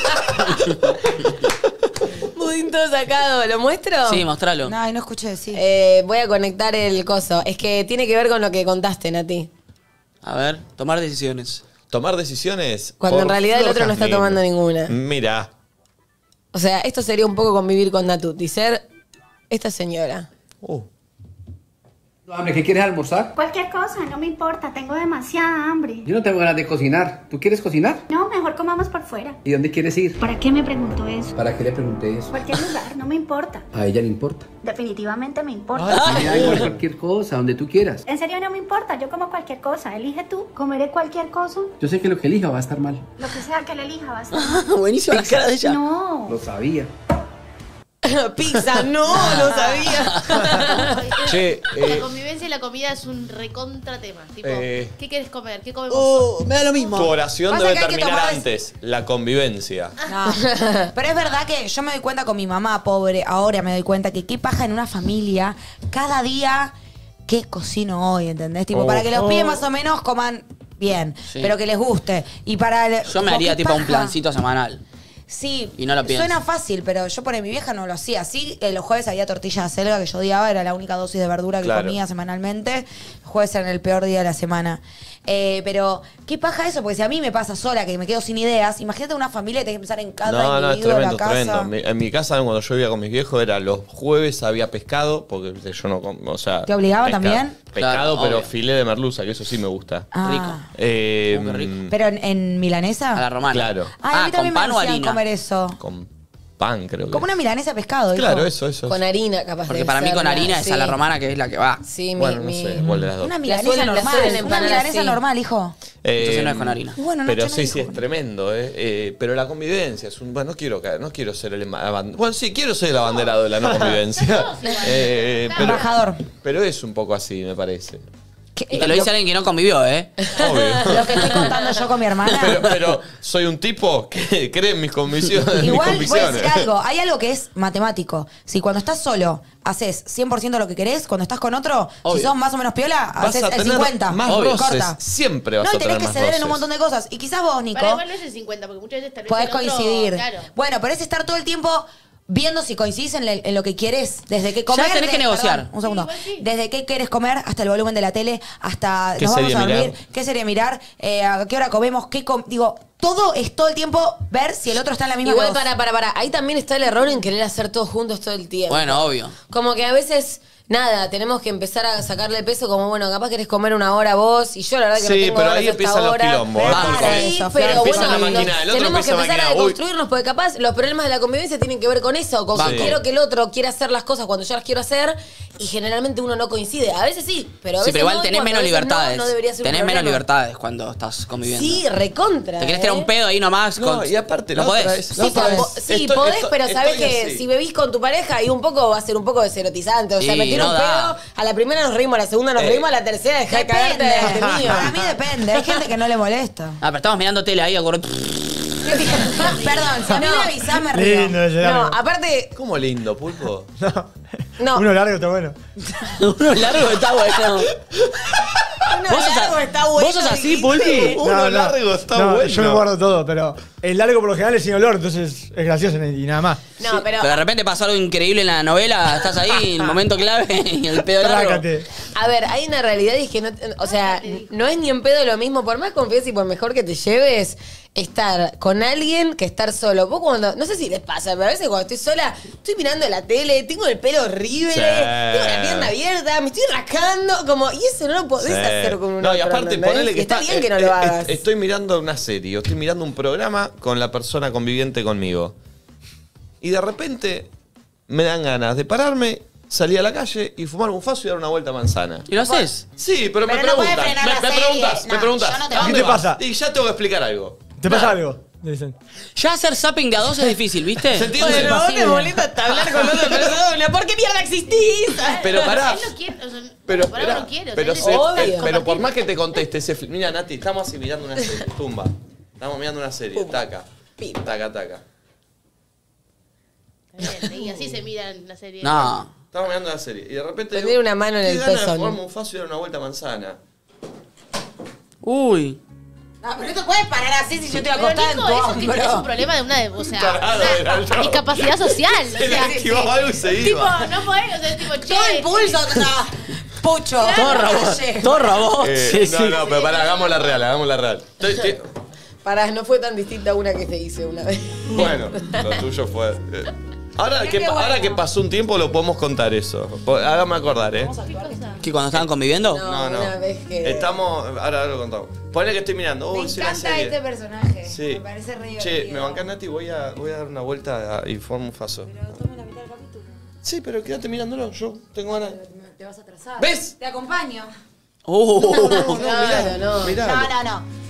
Budín todo sacado, ¿lo muestro? Sí, mostralo. No, y no escuché decir. Eh, voy a conectar el coso. Es que tiene que ver con lo que contaste, Nati. A ver, tomar decisiones. Tomar decisiones. Cuando por en realidad el Flor otro no está Jazmín. tomando ninguna. Mira. O sea, esto sería un poco convivir con Natuti, ser esta señora. Uh. Hambre, ¿qué quieres almorzar? Cualquier cosa, no me importa, tengo demasiada hambre. Yo no tengo ganas de cocinar. ¿Tú quieres cocinar? No, mejor comamos por fuera. ¿Y dónde quieres ir? ¿Para qué me preguntó eso? ¿Para qué le pregunté eso? Cualquier lugar, no me importa. A ella le importa. Definitivamente me importa. Me da igual cualquier cosa, donde tú quieras. En serio no me importa, yo como cualquier cosa. Elige tú, comeré cualquier cosa. Yo sé que lo que elija va a estar mal. Lo que sea que le elija va a ser. Buenísima la cara de ella. No. Lo sabía. Pizza, no, no sabía. Che, La eh, convivencia y la comida es un recontra tema. Tipo, Eh. ¿qué quieres comer? ¿Qué comemos? Oh, me da lo mismo. tu oración Pasa debe que hay que terminar tomar- antes. La convivencia. No. Pero es verdad que yo me doy cuenta con mi mamá, pobre, ahora me doy cuenta que qué paja en una familia, cada día, qué cocino hoy, ¿entendés? Tipo, Oh. para que los Oh. pibes más o menos coman bien, Sí. pero que les guste. Y para el- Yo me tipo, haría qué tipo un paja. plancito semanal. Sí, Y no lo pienso. suena fácil, pero yo por mi vieja no lo hacía. Sí, eh, los jueves había tortilla de acelga que yo odiaba, era la única dosis de verdura que Claro. comía semanalmente. Los jueves eran el peor día de la semana. Eh, pero, ¿qué paja eso? Porque si a mí me pasa sola, que me quedo sin ideas, imagínate una familia y tenés que pensar en cada No, no, es individuo de tremendo, la casa. tremendo. Mi- En mi casa, cuando yo vivía con mis viejos, era los jueves había pescado, porque viste, yo no como, o sea... ¿Te obligaba pesca- también? Pescado, Claro, pero obvio. filé de merluza, que eso sí me gusta. Ah. Rico. Eh, Oh, qué rico. ¿Pero en, en milanesa? A la romana. Claro. Ay, a ah, mí ¿con también pan me o hacían harina? comer eso. Con pan, creo que. Como una milanesa de pescado, Claro, hijo. eso, eso. Con eso. harina, capaz Porque de para mí ser, con harina es sí. a la romana que es la que va. Sí, mi, Bueno, no mi- sé, cuál de las dos. Una milanesa suelen- la normal. suelen Una empanar milanesa así. normal, hijo. Entonces Eh, no es con harina. Y bueno, pero Nacho sí, no sí, dijo. es tremendo, ¿eh? Eh, Pero la convivencia es un. Bueno, no quiero caer, no quiero ser el. aban- Bueno, sí, quiero ser el abanderado de la no convivencia. Todos igual. Eh, pero, Embajador. pero es un poco así, me parece. ¿Qué- Y te lo dice alguien que no convivió, ¿eh? Obvio. Lo que estoy contando yo con mi hermana. Pero, pero soy un tipo que cree en mis convicciones. en mis Igual voy a convicciones. decir algo. Hay algo que es matemático. Si cuando estás solo haces cien por ciento lo que querés, cuando estás con otro, Obvio. si sos más o menos piola, Vas haces a el tener cincuenta. más Obvio. roces. Corta. Siempre vas No, a y tenés tener que más ceder en roces. un montón de cosas. Y quizás vos, Nico, Para igual no es el cincuenta, porque muchas veces tal vez podés el otro- coincidir. Claro. Bueno, pero es estar todo el tiempo viendo si coincidís en, le- en lo que quieres, desde qué comer. tenés que de- negociar. perdón, un segundo. Sí, igual sí. Desde qué quieres comer hasta el volumen de la tele, hasta ¿Qué nos vamos serie a dormir, mirar? qué serie mirar, eh, a qué hora comemos, qué com- digo, todo es todo el tiempo ver si el otro está en la misma Igual, que vos. para, para, para. Ahí también está el error en querer hacer todos juntos todo el tiempo. Bueno, obvio. Como que a veces, nada, tenemos que empezar a sacarle peso como, bueno, capaz querés comer una hora vos y yo la verdad que Sí, no tengo pero horas ahí hasta empiezan los ahora. quilombos, ¿eh? Claro, Porque sí, eso, pero empieza bueno, la máquina, nos- el otro tenemos que empieza a empezar a maquinar. Uy. construirnos porque capaz los problemas de la convivencia tienen que ver con eso, con que Banco. quiero que el otro quiera hacer las cosas cuando yo las quiero hacer y generalmente uno no coincide. A veces sí, pero a Sí, veces pero igual no, y tenés cuando menos a veces no, libertades. No, debería ser un tenés menos problema. libertades cuando estás conviviendo. Sí, recontra. Te querés tirar ¿eh? un pedo ahí nomás. No, con- y aparte, la no otra podés. es- Sí, la otra po- es- sí, estoy- podés, estoy- pero sabés estoy que así. si bebís con tu pareja y un poco va a ser un poco deserotizante. O sea, Y me tiro no un da. pedo, a la primera nos reímos, a la segunda nos Eh, reímos, a la tercera dejá de cagarte Depende. delante mío. Para mí depende. Hay gente que no le molesta. Ah, pero estamos mirando tele ahí, acuerdo. Perdón, si a mí No. me avisás, me río. Lindo ese No, largo. aparte, ¿Cómo lindo, pulpo? no. Uno largo está bueno. Uno largo está bueno. Uno ¿Vos sos, largo a- está bueno, ¿Vos sos así, dijiste. Pulpi? Uno largo está no, bueno. Yo me guardo todo, pero el largo por lo general es sin olor, entonces es gracioso y nada más. No, pero. Pero de repente pasó algo increíble en la novela, estás ahí, en el momento clave, y el pedo largo. Trácate. A ver, hay una realidad y es que no, o sea, no es ni en pedo lo mismo, por más confianza y por mejor que te lleves, estar con alguien que estar solo. Vos cuando, no sé si les pasa, pero a veces cuando estoy sola, estoy mirando la tele, tengo el pelo horrible, Sí. tengo la pierna abierta, me estoy rascando, como, y eso no lo podés Sí. hacer con un No, y otro, aparte, ¿entendés? ponele que Y está, está- bien que no eh, lo eh, hagas. Estoy mirando una serie, o estoy mirando un programa con la persona conviviente conmigo. Y de repente me dan ganas de pararme, salir a la calle y fumar un faso y dar una vuelta a manzana. ¿Y lo haces? Sí, pero, me Pero no puede preguntan. frenar me, la me serie. preguntas, me No, preguntas. yo no te ¿a banco. dónde ¿Qué te vas? pasa? Y ya tengo que explicar algo. ¿Te pasa algo? Le dicen. Ya hacer zapping de a dos es difícil, ¿viste? ¿Se entiende? Bueno, vos te molesta hasta hablar con otra persona. ¿Por qué mierda existís? Pero pará. Él no quiere, o sea, Pero, por algo esperá, no quiere. o sea, pero, él se- necesita Obvio. pero por compartir. más que te conteste, se fl- mira Nati, estamos así mirando una serie, tumba. Estamos mirando una serie, taca, taca, taca. Bien, y así se mira en la serie. No. Estamos mirando la serie y de repente Poner una mano en qué el ganas pezón. de fumarme un faso y dar una vuelta a manzana. Uy. No, pero no te puedes parar así si yo estoy Pero acostada en Nico, tu eso tipo, es un hombro. problema de una, de- o sea, Tarado era una yo. discapacidad social. Se o sea, le esquivaba algo y se tipo, iba. no podés, o sea, tipo, che. Todo el pulso, o sea, pucho. Todo robot. Todo robot. Eh, Sí, no, sí. no, pero pará, hagamos la real, hagamos la real. Estoy- estoy- Pará, no fue tan distinta a una que te hice una vez. bueno, lo tuyo fue. eh. Ahora que, pa- ahora que pasó un tiempo lo podemos contar eso. Po- Hágame acordar, ¿eh? ¿Que cuando estaban conviviendo? No, no. Una vez que. Estamos. Ahora, ahora lo contamos. Ponle que estoy mirando. Me Uy, sí, la encanta serie. este personaje. Sí. Me parece re Che, divertido. me bancás, Nati, voy a, voy a dar una vuelta a- y formo un faso. Pero tome la mitad del capítulo. Sí, pero quédate mirándolo, yo tengo ganas. Te vas a atrasar. ¿Ves? Te acompaño. Uh. No, no, Claro, mirá, no. mirá. No, no, no.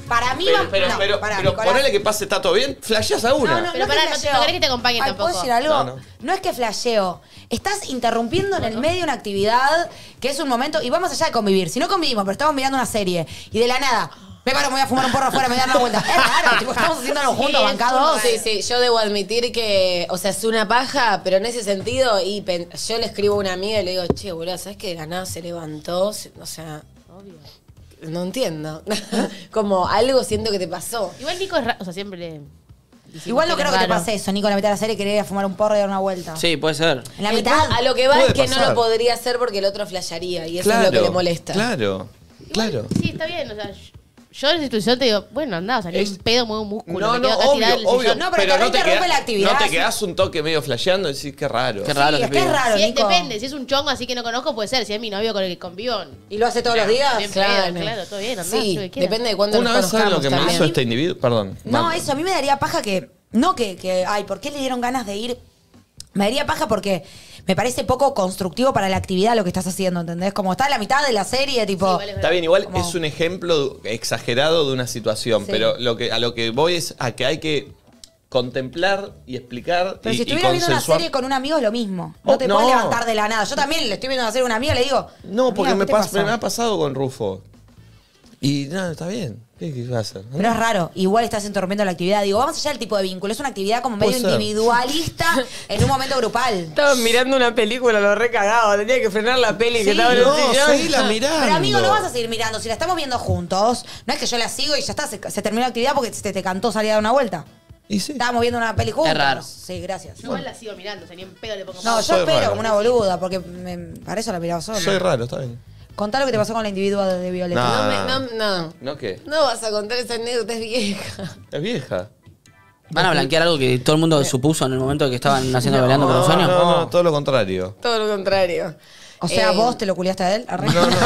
Para mí Pero, va... pero, no, pero, pará, pero Nicolás. ponele que pase, está todo bien, flasheás a una. No, no, Pero no pará, es no, que no querés que te acompañen Ay, tampoco. ¿puedo decir algo? No, No, no. es que flasheo. Estás interrumpiendo en el medio de una actividad que es un momento... Y vamos allá de convivir. Si no convivimos, pero estamos mirando una serie y de la nada... Me paro, me voy a fumar un porro afuera, me voy a dar una vuelta. Es raro, tipo, estamos haciéndolo Sí, juntos, es bancados. Sí, sí, yo debo admitir que, o sea, es una paja, pero en ese sentido, y pen- yo le escribo a una amiga y le digo, che, boludo, ¿sabes que de la nada se levantó? Se- O sea, obvio. No entiendo. Como algo siento que te pasó. Igual Nico es raro, o sea, siempre... Igual no creo que te raro. pase eso, Nico, en la mitad de la serie querer ir a fumar un porro y dar una vuelta. Sí, puede ser. En la El mitad. pu- a lo que va Puede es que no pasar. lo podría hacer porque el otro flashearía y eso Claro, es lo que le molesta. Claro, claro. Sí, está bien, o sea, yo- yo en esa situación te digo, bueno, andá, o sea, ni Es- un pedo, muevo un músculo. No, me no, quedo acá tirada en obvio, el obvio. sillón. No, pero te no te interrumpe queda- la actividad. No te quedás un toque medio flasheando y decís, qué raro. Qué raro Sí, te es que es pido. raro, Si es- Nico. depende, si es un chongo así que no conozco, puede ser. Si es mi novio con el que convivo, ¿Y lo hace todos los días? bien pedo, claro, todo bien, andá, Sí, haz lo que quieras. depende de cuánto Una nos vez, ¿sabes lo conozcamos que me también. hizo este individuo? Perdón. No, Vamos. eso, a mí me daría paja que... No que, que... Ay, ¿por qué le dieron ganas de ir? Me daría paja porque me parece poco constructivo para la actividad lo que estás haciendo, ¿entendés? Como está en la mitad de la serie, tipo... igual es Está bien, igual Como- es un ejemplo exagerado de una situación, Sí. pero lo que, a lo que voy es a que hay que contemplar y explicar Pero y, si y estuvieras viendo una consensuar. serie con un amigo es lo mismo. No Oh, te no. puedes levantar de la nada. Yo también le estoy viendo una serie con un amigo y le digo... No, porque "Amiga, me, ¿qué te pas- pasó?". me ha pasado con Rufo. Y nada, está bien. ¿Qué, qué va a hacer? Pero es raro. Igual estás interrumpiendo la actividad. Digo, vamos allá del tipo de vínculo. Es una actividad como medio Puede ser. individualista en un momento grupal. Estaba mirando una película, lo recagado. Tenía que frenar la peli Sí, que estaba en el No, sillón. seguila mirando. Pero amigo, no vas a seguir mirando. Si la estamos viendo juntos, no es que yo la sigo y ya está, se, se terminó la actividad porque se te cantó salir a dar una vuelta. Y sí. Estábamos viendo una peli juntos. Es raro. Sí, gracias. Yo igual la sigo mirando, o sea, ni en pedo le pongo No, pausa. yo Soy espero raro. como una boluda, porque me, para eso la miraba sola. Soy raro, está bien. Contá lo que te pasó con la individua de Violeta. No. No, me- no, no. ¿No qué? No vas a contar esa anécdota, es vieja. Es vieja. ¿Van a blanquear algo que todo el mundo supuso en el momento que estaban haciendo Bailando por un No, sueño? no, no, todo lo contrario. Todo lo contrario. O sea, Eh, vos te lo culiaste a él. Arre. No, no.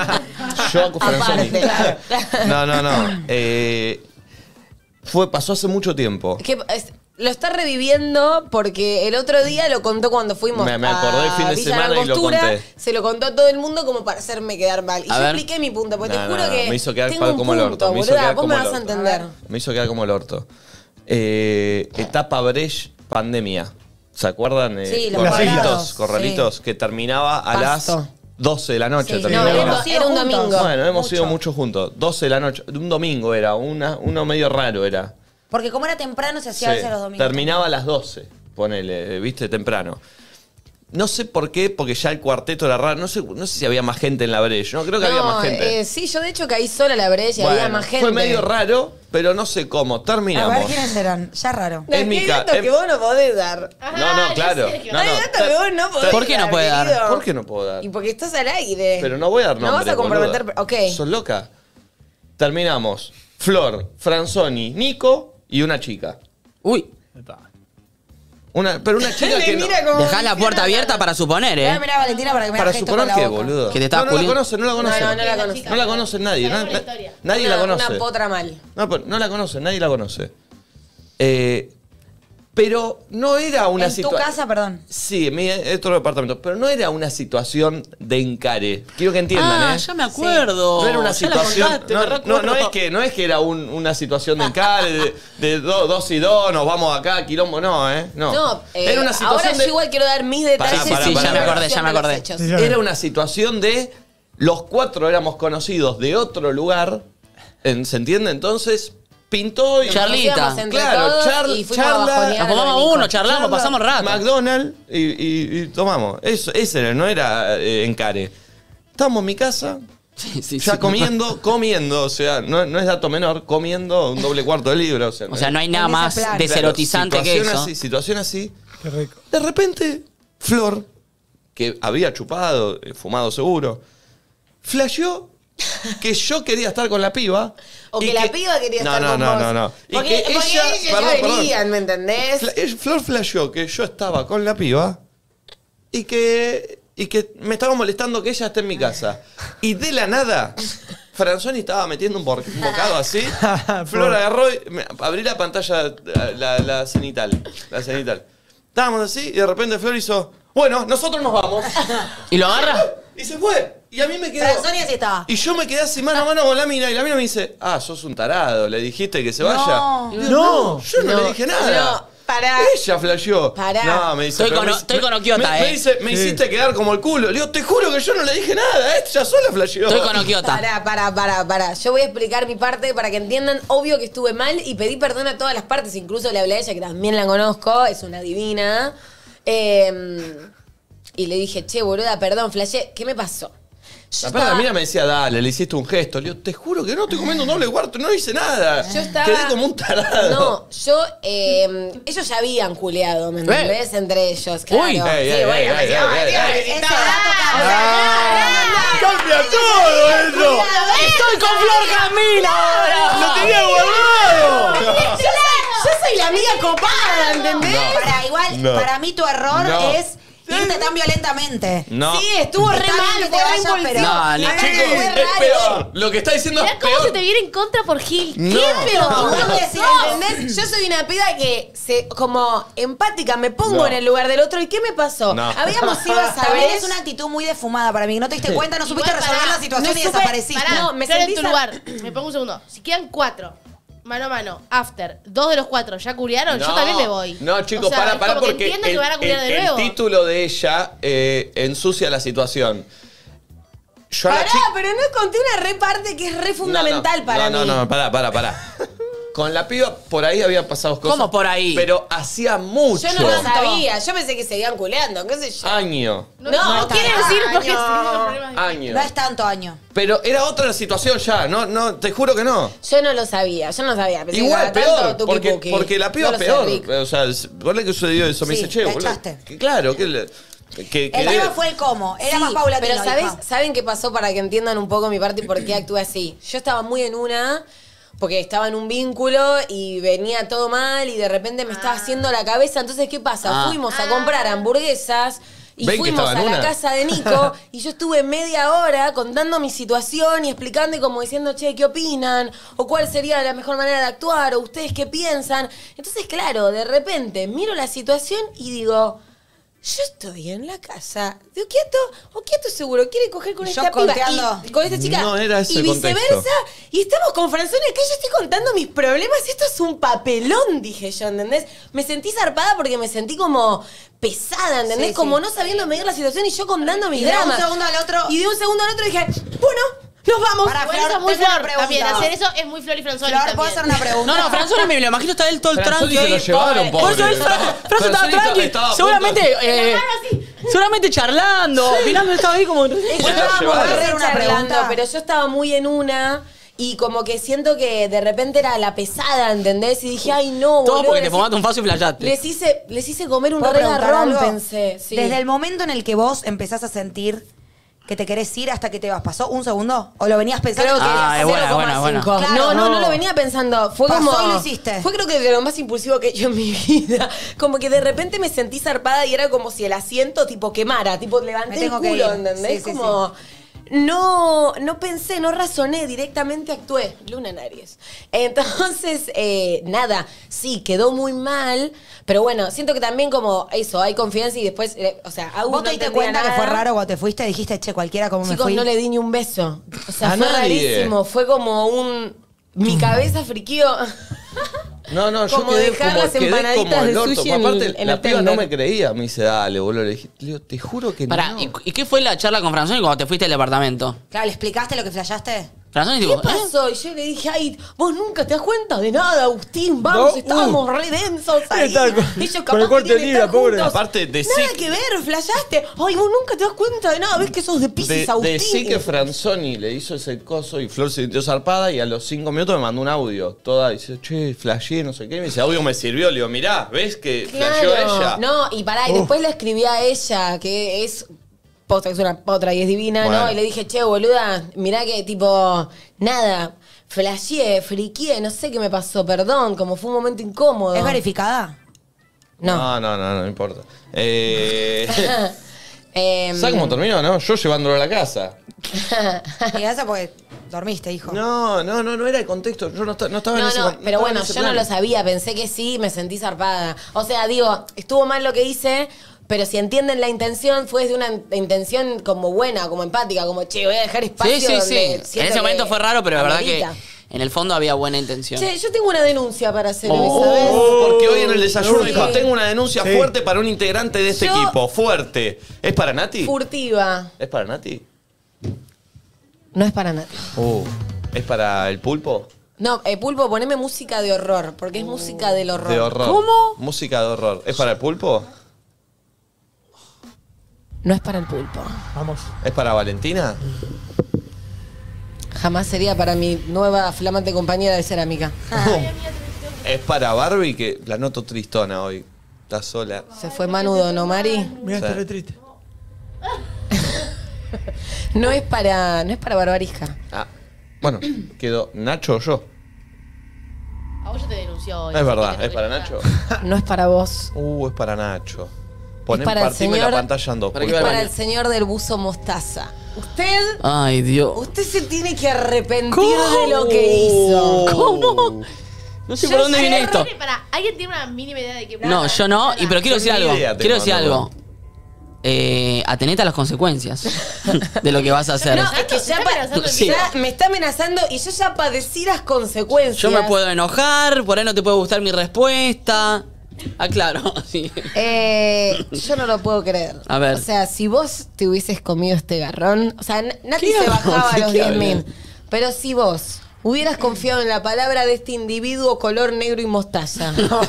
Yo con Franzoni. Aparte, claro. No, no, no. Eh, fue, pasó hace mucho tiempo. Que es- lo está reviviendo porque el otro día lo contó cuando fuimos Me- me acordé el fin a de Villa semana y lo Langostura, conté. se lo contó a todo el mundo como para hacerme quedar mal. Y A yo ver. expliqué mi punto, porque No, te no, juro no, que me hizo quedar tengo un como el orto, punto, me hizo boluda, quedar vos como me el vas a orto. entender. Me hizo quedar como el orto. Eh, etapa Brecht, pandemia. ¿Se acuerdan? Eh, Sí, lo corralitos, recuerdo. corralitos, que terminaba a Pasto. las doce de la noche. Sí, terminaba. No, era, Hemos ido era un juntos. domingo. Bueno, hemos Mucho. ido mucho juntos. doce de la noche. Un domingo era, una, uno medio raro era. Porque como era temprano, se hacía a Sí, veces los domingos. terminaba a las doce, ponele, viste, temprano. No sé por qué, porque ya el cuarteto era raro. No sé, no sé si había más gente en la Breche. No creo que había más gente. eh, sí, yo de hecho caí sola a la brecha y había Bueno, más gente. Fue medio raro, pero no sé cómo. A Terminamos. ver quiénes eran. Ya raro. No, en mi hay ca- datos en- que vos no podés dar. No, no, ya claro. sé que No, hay no. datos que vos no podés ¿Por qué no puede dar? querido. ¿Por qué no puedo dar? Y porque estás al aire. Pero no voy a dar No nombres, vas a comprometer. boluda. Ok. ¿Sos loca? Terminamos. Flor, Franzoni, Nico y una chica. Uy, Una, pero una chica Le que no- mira como dejás la puerta abierta para suponer, Mirá, ¿eh? mirá a Valentina para que me Para haga gesto suponer con la que, boca. boludo. Que te estaba no, no la puli- conocen, no la conocen. No, no, no la conocen. No la conocen nadie. Sabemos na- la na- historia. nadie una, la conoce. Una potra mal. No, pero no la conoce, nadie la conoce. Eh, pero no era una En tu situación. casa, perdón. Sí, en mi otro departamento. Pero no era una situación de encare. Quiero que entiendan, Ah, ¿eh? ya me acuerdo. No era una Ya la situación. contaste, no, me no, recuerdo. no es que, no es que era un- una situación de encare, de, de do- dos y dos, nos vamos acá, quilombo, no, ¿eh? No. No, eh, era una situación ahora de. yo igual quiero dar mis detalles. Pará, pará, Sí, sí, pará, ya me pará. acordé, ya me acordé. Hechos. Sí, ya. Era una situación de. Los cuatro éramos conocidos de otro lugar. en- ¿Se entiende? Entonces, pintó y. Charlita. Nos íbamos entre Claro, todos charla- y fuimos a charla- bajonear Nos a lo de fumamos Nico. uno, charlamos, Charla, pasamos rato. McDonald's y, y- y tomamos. Eso, ese era, no era eh, encare. Estábamos en mi casa, Sí, sí, ya sí. comiendo, comiendo, o sea, no, no es dato menor, comiendo un doble cuarto de libro. O sea, O sea, no hay nada En esa más plana. deserotizante que situación eso. Así, situación así. Qué rico. De repente, Flor, que había chupado, eh, fumado seguro, flasheó que yo quería estar con la piba. O y que la piba quería no, estar no, con no, vos. No, no, Y Porque, que porque ella, ellos perdón, ya perdón. venían, ¿me entendés? Fla- eh, Flor flasheó que yo estaba con la piba y que, y que me estaba molestando que ella esté en mi casa. Y de la nada, Franzoni estaba metiendo un, bor- un bocado así. Flor agarró y me- abrí la pantalla, la, la- la cenital. La cenital. Estábamos así y de repente Flor hizo, bueno, nosotros nos vamos. ¿Y lo agarra? Y se fue. Y a mí me quedó... Franzonia sí estaba. Y yo me quedé así mano a mano con la mina. Y la mina me dice, ah, sos un tarado. Le dijiste que se vaya. No. Digo, No. Yo no, No. le dije nada. No, pará. Ella flasheó. Pará. No, me dice... Estoy pero con- me- estoy con me- Okiota, me, eh. Me dice, me Sí. hiciste quedar como el culo. Le digo, te juro que yo no le dije nada. Ella sola flasheó. Estoy con Okiota. Pará, pará, pará, pará. Yo voy a explicar mi parte para que entiendan. Obvio que estuve mal y pedí perdón a todas las partes. Incluso le hablé a ella, que también la conozco. Es una divina. Eh, y le dije, che, boluda, perdón, flashé. ¿Qué me pasó? Yo Aparte, la estaba- mina me decía, dale, le hiciste un gesto. Le digo, te juro que no, estoy comiendo un doble cuarto, no hice nada. Yo estaba... Quedé como un tarado. No, yo... eh, ellos ya habían culeado, ¿me entendés? Entre ellos, claro. Uy. Ey, Sí, ey, bueno, ey, me ey, decía, ey, "Ay, ey, Dios, ey. ese dato Ah, ¡Cambia todo eso! ¡Estoy con Flor Camila ahora! ¡Lo tenía guardado! Yo soy, yo soy la amiga copada, ¿entendés? Para, igual, No. para mí tu error No. es irte tan violentamente. No. Sí, estuvo re Está bien mal, que te fue re vayas, impulsivo. pero- No, ni- Ay, Chicos, fue es raro. peor. Lo que está diciendo Mirá es cómo se peor. te viene en contra por Gil. No. Pero No. vos No. decís, ¿entendés? Yo soy una piba que se, como empática, me pongo No. en el lugar del otro. ¿Y qué me pasó? No. Habíamos ido a También saber. es una actitud muy defumada para mí. No te diste cuenta, no supiste Igual, resolver pará, la situación no y supe- desapareciste. Pará, No, me Flor, en sentí tu sa- lugar. Me pongo un segundo. Si quedan cuatro, mano a mano, after, dos de los cuatro ya culiaron, yo también me voy. No, chicos, O sea, para, es para, como que porque entiendo el, que van a culiar el- de el nuevo. título de ella eh, ensucia la situación. Yo a la Pará, chica... pero no conté una re parte que es re fundamental no, no, para no, mí. No, no, pará, pará, pará. Con la piba por ahí habían pasado cosas. ¿Cómo por ahí? Pero hacía mucho. Yo no lo sabía. Yo pensé que seguían culeando, qué sé yo. Año. No, No, no, quiere está- decir porque año. se tienen problemas. Año. No es tanto año. Pero era otra la situación ya, no, no, te juro que no. Yo no lo sabía, yo no sabía. Pensé que Igual, cada tanto peor, tuqui porque, puqui. porque la piba No lo sé, peor. Rick. O sea, por que sucedió eso, me Sí, dice, che, la boludo. echaste. que claro, que, le- que, que El le- tema fue el cómo. Era Sí, más paulatino. pero ¿sabes, hija. ¿saben qué pasó para que entiendan un poco mi parte y por qué actué así? Yo estaba muy en una, porque estaba en un vínculo y venía todo mal y de repente me estaba haciendo la cabeza. Entonces, ¿qué pasa? Ah. Fuimos a comprar hamburguesas y ¿Ven que fuimos estaba a en la una? casa de Nico y yo estuve media hora contando mi situación y explicando y como diciendo, che, ¿qué opinan? O cuál sería la mejor manera de actuar, o ustedes qué piensan. Entonces, claro, de repente miro la situación y digo... Yo estoy en la casa de Oquieto. Oquieto seguro quiere coger con Y esta yo piba. conteando. Y, con esta chica. No era ese y el viceversa. contexto. Y estamos con Franzoni acá. Yo estoy contando mis problemas. Esto es un papelón, dije yo, ¿entendés? Me sentí zarpada porque me sentí como pesada, ¿entendés? Sí, sí. como no sabiendo medir la situación y yo contando mis Y de un dramas. segundo al otro- Y de un segundo al otro dije, bueno, nos vamos. Para, Igual Flor, eso es muy tengo una Flor pregunta. también. Hacer eso es muy Flor y Franzoni Flor, también. ¿puedo hacer una pregunta? No, no, Franzoni me lo imagino está él todo el Franzoni tranqui se lo ahí. llevaron, Por eso pobre. él, Fra- Franzoni estaba Franzoni tranqui. estaba a punto Seguramente, de- eh, seguramente charlando. Mirando, estaba ahí como. Yo lo estábamos llevaron. re ¿Hacer una charlando, pregunta? pero yo estaba muy en una y como que siento que de repente era la pesada, ¿entendés? Y dije, ay no, Todo boludo. porque te les- fumaste un faso y flayaste. Les hice, les hice comer un ¿Puedo re preguntar garrón, algo? pensé. Sí. Desde el momento en el que vos empezás a sentir que te querés ir hasta que te vas, ¿pasó un segundo? ¿O lo venías pensando? Creo que que Ah, querías es buena, hacer? buena, buena. cinco. Claro. no, no, no No. lo venía pensando. Fue Pasó como. y lo hiciste. Fue creo que de lo más impulsivo que he hecho en mi vida. Como que de repente me sentí zarpada y era como si el asiento tipo quemara. Tipo, levanté Me el tengo que culo, ir. ¿entendés? Sí, sí, como. No, no pensé, no razoné, directamente actué. Luna en Aries. Entonces, eh, nada, sí, quedó muy mal. Pero bueno, siento que también como eso, hay confianza y después, eh, o sea, Agus ¿Vos no te diste entendía cuenta que fue nada. raro cuando te fuiste? Dijiste, che, cualquiera como me Chicos, fui. no le di ni un beso. O sea, A fue nadie. rarísimo. Fue como un... Mi cabeza friquió. No, no, yo Como quedé dejar como, las quedé empanaditas como de el orto. sushi en Aparte, el- en la el piba no tender. me creía. Me dice, dale, boludo. Le dije, le digo, te juro que Pará, no. ¿y, y qué fue la charla con Franzoni cuando te fuiste al departamento? Claro, ¿le explicaste lo que flashaste? Franzoni ¿Qué tipo, ¿eh? pasó? Y yo le dije, ay, vos nunca te das cuenta de nada, Agustín. Vamos, No, estábamos uh. re densos ahí. Está con- Ellos con capaz el corte querían de estar libra, pobre. juntos. Aparte, decí Nada que- que ver, flashaste. Ay, vos nunca te das cuenta de nada. Ves que sos de De, Pisces, Agustín. decí que Franzoni le hizo ese coso y Flor se sintió zarpada y a los cinco minutos me mandó un audio. Toda, dice, che, flasheé, no sé qué. Y me dice, audio me sirvió. Le digo, mirá, ¿ves que flasheó ella? No, y pará, y después le escribí a ella, que es posta, que es una potra y es divina, Bueno. ¿no? Y le dije, che, boluda, mirá que tipo, nada, flasheé, friqué, no sé qué me pasó, perdón, como fue un momento incómodo. ¿Es verificada? No. No, no, no, no importa. Eh, Em, ¿Sabes cómo terminó, no? Yo llevándolo a la casa. Y eso porque dormiste, hijo. No, no, no, no era el contexto. Yo no, esta- no estaba en No, ese no, con- pero estaba bueno, en ese yo no plan. lo sabía, pensé que sí, me sentí zarpada. O sea, digo, estuvo mal lo que hice, Pero si entienden la intención, fue de una intención como buena, como empática, como, che, voy a dejar espacio Sí, sí, donde sí. siento En ese momento que fue raro, pero la verdad que amerita. en el fondo había buena intención. Che, yo tengo una denuncia para hacer hoy, Oh, ¿sabes? porque hoy en el desayuno Sí. dijo, tengo una denuncia Sí. fuerte para un integrante de este Yo- equipo. Fuerte. ¿Es para Nati? Furtiva. ¿Es para Nati? No es para nada. Uh, ¿Es para el pulpo? No, eh, Pulpo, poneme música de horror, porque es música del horror. De horror. ¿Cómo? Música de horror. ¿Es para el pulpo? No es para el Pulpo. Vamos. ¿Es para Valentina? Jamás sería para mi nueva flamante compañera de cerámica. ¿Es para Barbie? Que la noto tristona hoy. Está sola. Se fue Manudo, ¿no, Mari? Mira, Sí. está re triste. No es para, no es para Barbarisca. Ah, bueno, quedó Nacho o yo. A vos ya te denunció hoy. Es así verdad, que te ¿es para podés Nacho? No es para vos. Uh, es para Nacho. Poné, para el partime señor- la pantalla en dos. ¿Para qué pulpo. va Para baño. el señor del buzo mostaza. Usted, Ay, Dios. usted se tiene que arrepentir ¿Cómo? de lo que hizo. ¿Cómo? No sé Yo por dónde sé, viene esto. Para, ¿alguien tiene una mínima idea de qué No, yo no, y pero quiero Yo decir ni algo. idea tengo, Quiero decir no, algo. no. Eh, atenete a las consecuencias de lo que vas a hacer. No, es que ya, ¿Está pa- amenazando Sí. ya me está amenazando y yo ya padecí las consecuencias. Yo me puedo enojar, por ahí no te puede gustar mi respuesta. Ah, claro, sí. Eh, yo no lo puedo creer. A ver. O sea, si vos te hubieses comido este garrón, o sea, N- Nati ¿Qué se garrón? bajaba a ¿De los qué diez hablas? mil. Pero si vos hubieras confiado en la palabra de este individuo color negro y mostaza,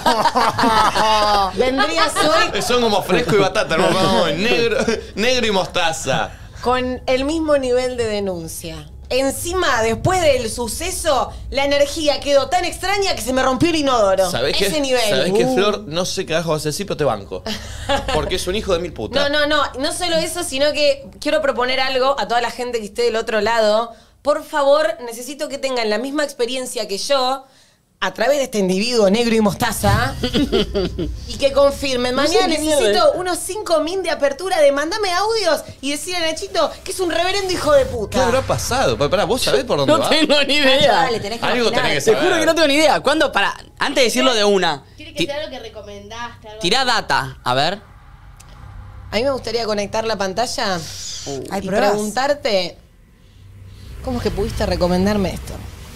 vendrías hoy Son como fresco y batata, ¿no? Vamos, negro, negro y mostaza. con el mismo nivel de denuncia. Encima, después del suceso, la energía quedó tan extraña que se me rompió el inodoro. ¿Sabés Ese qué? nivel. ¿Sabés qué, Uh. Flor? No sé qué carajo vas a decir, pero te banco. Porque es un hijo de mil putas. No, no, no. No solo eso, sino que quiero proponer algo a toda la gente que esté del otro lado. Por favor, necesito que tengan la misma experiencia que yo a través de este individuo negro y mostaza y que confirmen. Mañana qué necesito mierda. unos cinco min de apertura de mandame audios y decirle a Nachito que es un reverendo hijo de ¿Qué puta. habrá pasado? Pará, ¿vos sabés por dónde No va? tengo ni Nacho, idea. dale, tenés que Algo imaginar. tenés que Te saber. juro que no tengo ni idea. ¿Cuándo? Para, antes de decirlo de una. Tiene que ti- ser algo que recomendaste. Algo Tirá data, a ver. A mí me gustaría conectar la pantalla Hay y pruebas. preguntarte cómo es que pudiste recomendarme esto.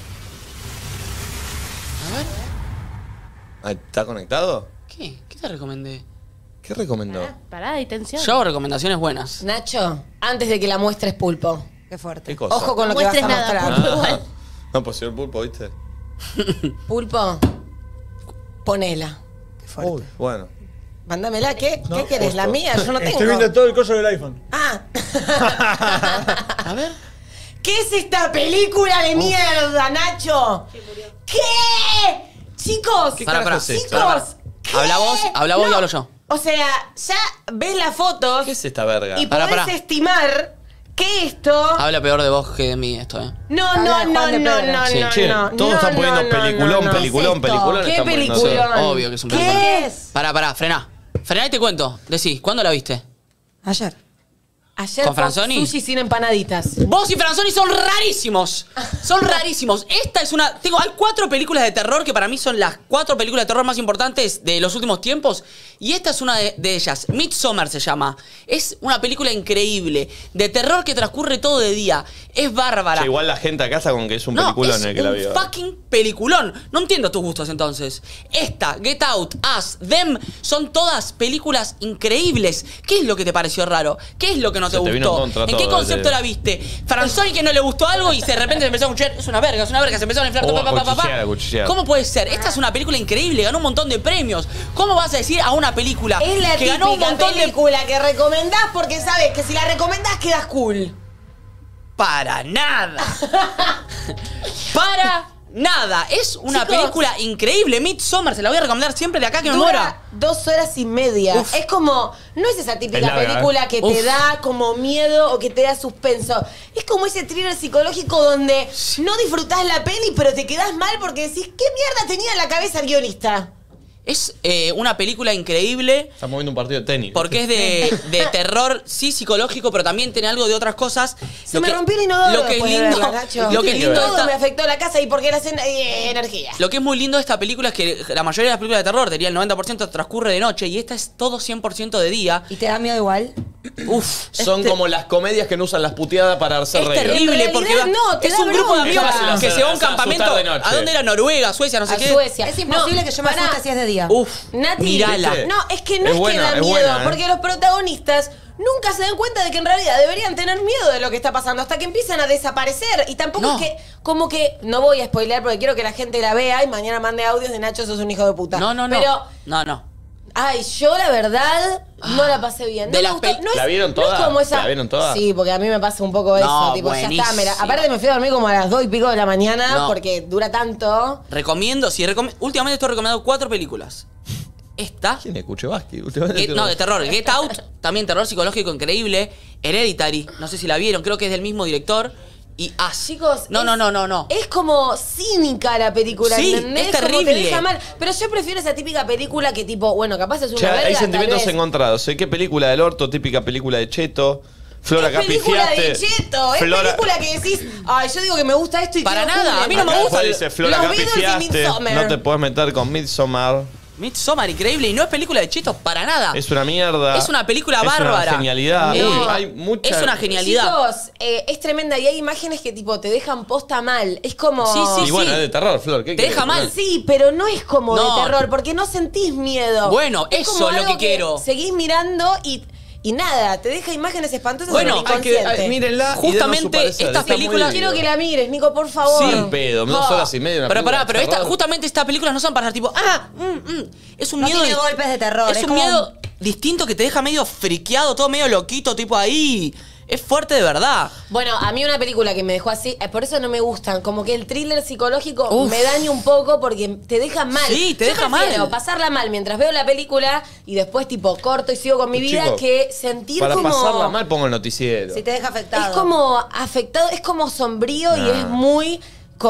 Ah, ¿Está conectado? ¿Qué? ¿Qué te recomendé? ¿Qué recomendó? Pará, hay tensión. Yo hago recomendaciones buenas. Nacho, antes de que la muestres Pulpo. Qué fuerte. ¿Qué cosa? Ojo con lo No que vas a muestres nada, mostrar. Pulpo. Ah, no, pues señor Pulpo, ¿viste? Pulpo, ponela. Qué fuerte. Uy, bueno. Mándamela, ¿qué? No, ¿Qué querés? ¿La mía? Yo no tengo. Estoy viendo todo el coso del iPhone. Ah. A ver. ¿Qué es esta película de mierda, Nacho? ¿Qué? Chicos, ¿Qué Pará, carajo pará. es esto? chicos. Pará, ¿qué? Habla vos, habla vos y No. hablo yo. O sea, ya ves las fotos ¿Qué es esta verga? y Pará, podés pará. estimar que esto. Habla peor de vos que de mí esto, eh. No, Habla no, de no, Juan de no, Pedro. no, Sí, no, che, no. todos no, están poniendo no, no, peliculón, no, no. peliculón, ¿Qué es esto? peliculón, ¿Qué están poniendo, no sé. peliculón? Obvio que es un peliculón. ¿Qué es? Pará, pará, frená. Frená y te cuento. Decí, ¿cuándo la viste? Ayer. Ayer ¿Con con Franzoni? sushi sin empanaditas. Vos y Franzoni son rarísimos. Son rarísimos. Esta es una... Tengo, hay cuatro películas de terror que para mí son las cuatro películas de terror más importantes de los últimos tiempos. Y esta es una de, de ellas. Midsommar se llama. Es una película increíble. De terror que transcurre todo de día. Es bárbara. Che, igual la gente acá está con que es un No, peliculón es el que la un vio. fucking peliculón. No entiendo tus gustos entonces. Esta, Get Out, Us, Them, son todas películas increíbles. ¿Qué es lo que te pareció raro? ¿Qué es lo que no te Se te vino en gustó? contra ¿En qué todo, concepto eh. la viste? Franzoni que no le gustó algo y de repente se empezó a escuchar, es una verga, es una verga, se empezó a inflar. Oh, pa, pa, pa, pa, pa. cuchillar, cuchillar. ¿Cómo puede ser? Esta es una película increíble, ganó un montón de premios. ¿Cómo vas a decir a una película Es la que ganó un típica montón de... película que recomendás porque sabes que si la recomendás quedas cool. Para nada. Para nada. Es una Chicos. película increíble. Midsommar, se la voy a recomendar siempre de acá que me Dura muera. dos horas y media. Uf. Es como, no es esa Es típica larga, película ¿eh? que Uf. te da como miedo o que te da suspenso. Es como ese thriller psicológico donde no disfrutás la peli, pero te quedás mal porque decís, ¿qué mierda tenía en la cabeza el guionista? Es eh, una película increíble. Estamos viendo un partido de tenis. Porque es de, de terror, sí, psicológico, pero también tiene algo de otras cosas. Se Lo me que- rompió el inodoro Lo que es después de lindo, verla, Nacho. lo que es lindo de Todo esta- me afectó la casa y porque la cena, eh, energía. Lo que es muy lindo de esta película es que la mayoría de las películas de terror, diría el noventa por ciento, transcurre de noche y esta es todo cien por ciento de día. ¿Y te da miedo igual? Uf, Son este- como las comedias que no usan las puteadas para hacer Es reír. terrible En porque realidad, va- no, te es da un grupo de bronca. amigos ¿Qué vas a que hacer? se va a un Vas a campamento. asustar de noche. ¿A dónde era? Noruega, Suecia, no sé A qué. Suecia. Es imposible No, que yo me pará. asuste si es de día. Uf, Nati, mirala. ¿Viste? No, es que no Es es, buena, que da es miedo, buena, ¿eh? porque los protagonistas nunca se dan cuenta de que en realidad deberían tener miedo de lo que está pasando hasta que empiezan a desaparecer. Y tampoco No. es que, como que, no voy a spoilear porque quiero que la gente la vea y mañana mande audios de Nacho, sos un hijo de puta. No, no, no. Pero, No, no. ay, yo la verdad no la pasé bien. No De me las gustó. pel- No es- ¿La vieron no es toda? como esa- ¿La vieron toda? Sí, porque a mí me pasa un poco eso. No, tipo, ya está. buenísima. Mira, aparte me fui a dormir como a las dos y pico de la mañana No. porque dura tanto. Recomiendo, si recom- últimamente estoy recomendando cuatro películas. Esta. ¿Quién es Kuchevaski? Get- no, de terror. Get Out, también terror psicológico increíble. Hereditary, no sé si la vieron, creo que es del mismo director. Y As. Chicos, No, es- no, no, no, no. Es como cínica la película, Sí, ¿entendés? es Como terrible. te deja mal. Pero yo prefiero esa típica película que tipo, bueno, capaz es una Che, verga, hay tal sentimientos vez. encontrados. ¿eh? ¿Qué película del orto? Típica película de Cheto. Flora, Es película Capifiaste. de cheto, es Flora- película que decís, ay, yo digo que me gusta esto y Para quiero nada, Julen. a mí no me Acá gusta. después dice Flora, Los Beatles y Capifiaste. Midsommar. No te puedes meter con Midsommar. Midsommar, increíble. Y no es película de chetos para nada. Es una mierda. Es una película Es bárbara. una genialidad. Eh, Uy, hay mucha... Es una genialidad. Chicos, eh, es tremenda y hay imágenes que tipo te dejan posta mal. Es como... Sí, sí, Y bueno, sí. es de terror, Flor. ¿qué Te querés? deja mal. Sí, pero no es como No. de terror, porque no sentís miedo. Bueno, Es eso como es lo algo que quiero. Seguís mirando y, y nada, te deja imágenes espantosas Bueno, en el Hay que, inconsciente. ay, mírenla. y Justamente denos su parecer. estas Está muy películas- lindo. Quiero que la mires, Nico, por favor. Sí. Un pedo, dos Oh. horas y media. una Pero película pará, de pero esta, terror. justamente estas películas no son para estar tipo, ah, mm, mm. Es un No miedo. tiene di- golpes de terror, Es, es un como- miedo distinto que te deja medio friqueado, todo medio loquito, tipo ahí. Es fuerte de verdad. Bueno, a mí una película que me dejó así, eh, por eso no me gustan, como que el thriller psicológico Uf. me daña un poco porque te deja mal. Sí, te Yo deja prefiero mal. pasarla mal mientras veo la película y después tipo corto y sigo con mi vida Chicos, que sentir Para como... pasarla mal pongo el noticiero. Si te deja afectado. Es como afectado, es como sombrío y Nah. es muy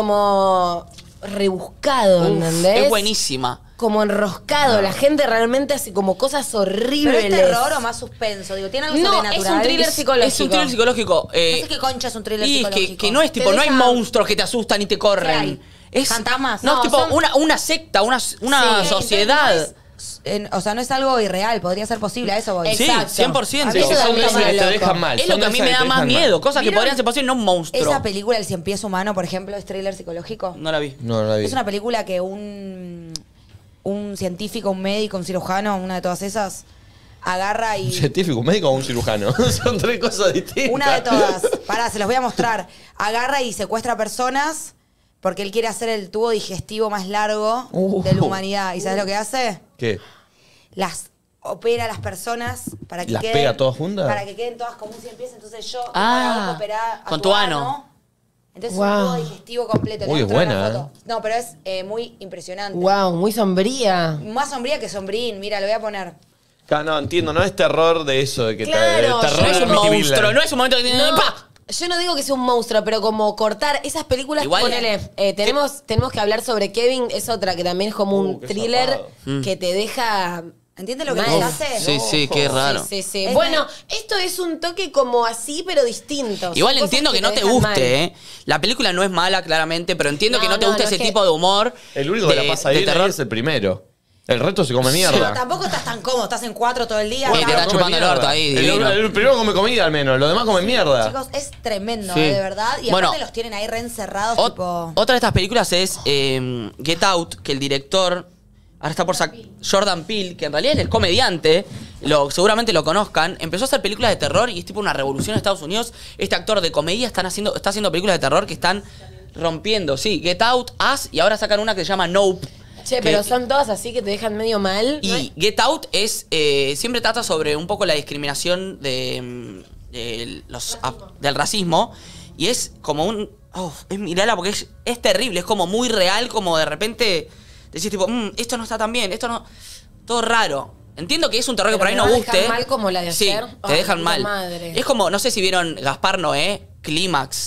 como rebuscado, Uf, ¿entendés? es buenísima. Como enroscado, la gente realmente hace como cosas horribles. ¿Pero es terror o más suspenso? Digo, ¿tiene algo No, sobrenatural? es un thriller Es- psicológico. Es un thriller psicológico. eh, No sé qué concha es un thriller y es psicológico. que, que no es tipo, Te no hay deja- monstruos que te asustan y te corren. ¿Qué hay? Es, ¿Fantasmas? No, No, tipo son- una, una secta, una, una Sí, sociedad. entonces no es- en- o sea, no es algo irreal, podría ser posible, a eso voy. Sí, Exacto. cien por ciento. A mí Sí, eso son también de esas me que te loco. dejan mal. Es son lo que a de mí esas me da te más dejan miedo. mal. Cosas que ¿Vieron podrían ser posibles, no un monstruo. Esa película, El Cien Pies Humano, por ejemplo, es thriller psicológico. No la vi. No, no la vi. Es una película que un, un científico, un médico, un cirujano, una de todas esas, agarra ¿Un y... científico, un médico o un cirujano? Son tres cosas distintas. Una de todas. Pará, se los voy a mostrar. Agarra y secuestra personas porque él quiere hacer el tubo digestivo más largo Uh. de la humanidad. ¿Y sabes lo que hace? ¿Qué? Las opera a las personas para que ¿Las queden... pega todas juntas? Para que queden todas como un cien pies. Entonces yo Ah, ahora voy a operar a con tu ano. Entonces Wow. es un tubo digestivo completo. Te Uy, muestro es una buena, foto. No, pero es eh, muy impresionante. Wow, muy sombría. Más sombría que sombrín. Mira, lo voy a poner. Claro, no, entiendo, no es terror de eso, de que te- Claro, de yo terror No es de un Mitty monstruo, Miller. no es un momento que tiene. No, ¡Pa! yo no digo que sea un monstruo, pero como cortar esas películas, Igual- ponele, eh, tenemos, tenemos que hablar sobre Kevin, es otra que también es como un Uh, qué thriller zarpado. que te deja... ¿Entiendes lo que Mal. les hace? Sí, sí, qué raro. Sí, sí, sí. Es Bueno, de- esto es un toque como así, pero distinto. Igual Son entiendo cosas que no te dejan mal. guste, ¿eh? La película no es mala, claramente, pero entiendo No, que no te no, guste no, ese es que- tipo de humor. El único de, que la pasa de bien ahí terror. es el primero. El resto se come Pero mierda. tampoco estás tan cómodo, estás en cuatro todo el día. Bueno, te Claro. está chupando el orto ahí, El, divino. el primero come comida al menos, los demás comen mierda. Chicos, es tremendo, Sí. eh, de verdad. Y Bueno. aparte los tienen ahí reencerrados, Ot- tipo... Otra de estas películas es eh, Get Out, que el director, ahora está por sac Jordan Peele, que en realidad es el comediante, lo, seguramente lo conozcan, empezó a hacer películas de terror y es tipo una revolución en Estados Unidos. Este actor de comedia están haciendo, está haciendo películas de terror que están rompiendo. Sí, Get Out, Us, y ahora sacan una que se llama Nope. Che, que- pero son todas así que te dejan medio mal. Y Get Out es eh, siempre trata sobre un poco la discriminación de, mm, de los, af- del racismo y es como un... Oh, es mirala porque es, es terrible, es como muy real, como de repente decís tipo, "Mm, esto no está tan bien, esto no... Todo raro. Entiendo que es un terror que Pero por ahí me no va a dejar guste. mal como la de Sí, ayer. te Ay, dejan puta mal. madre. Es como, no sé si vieron Gaspar Noé, Clímax.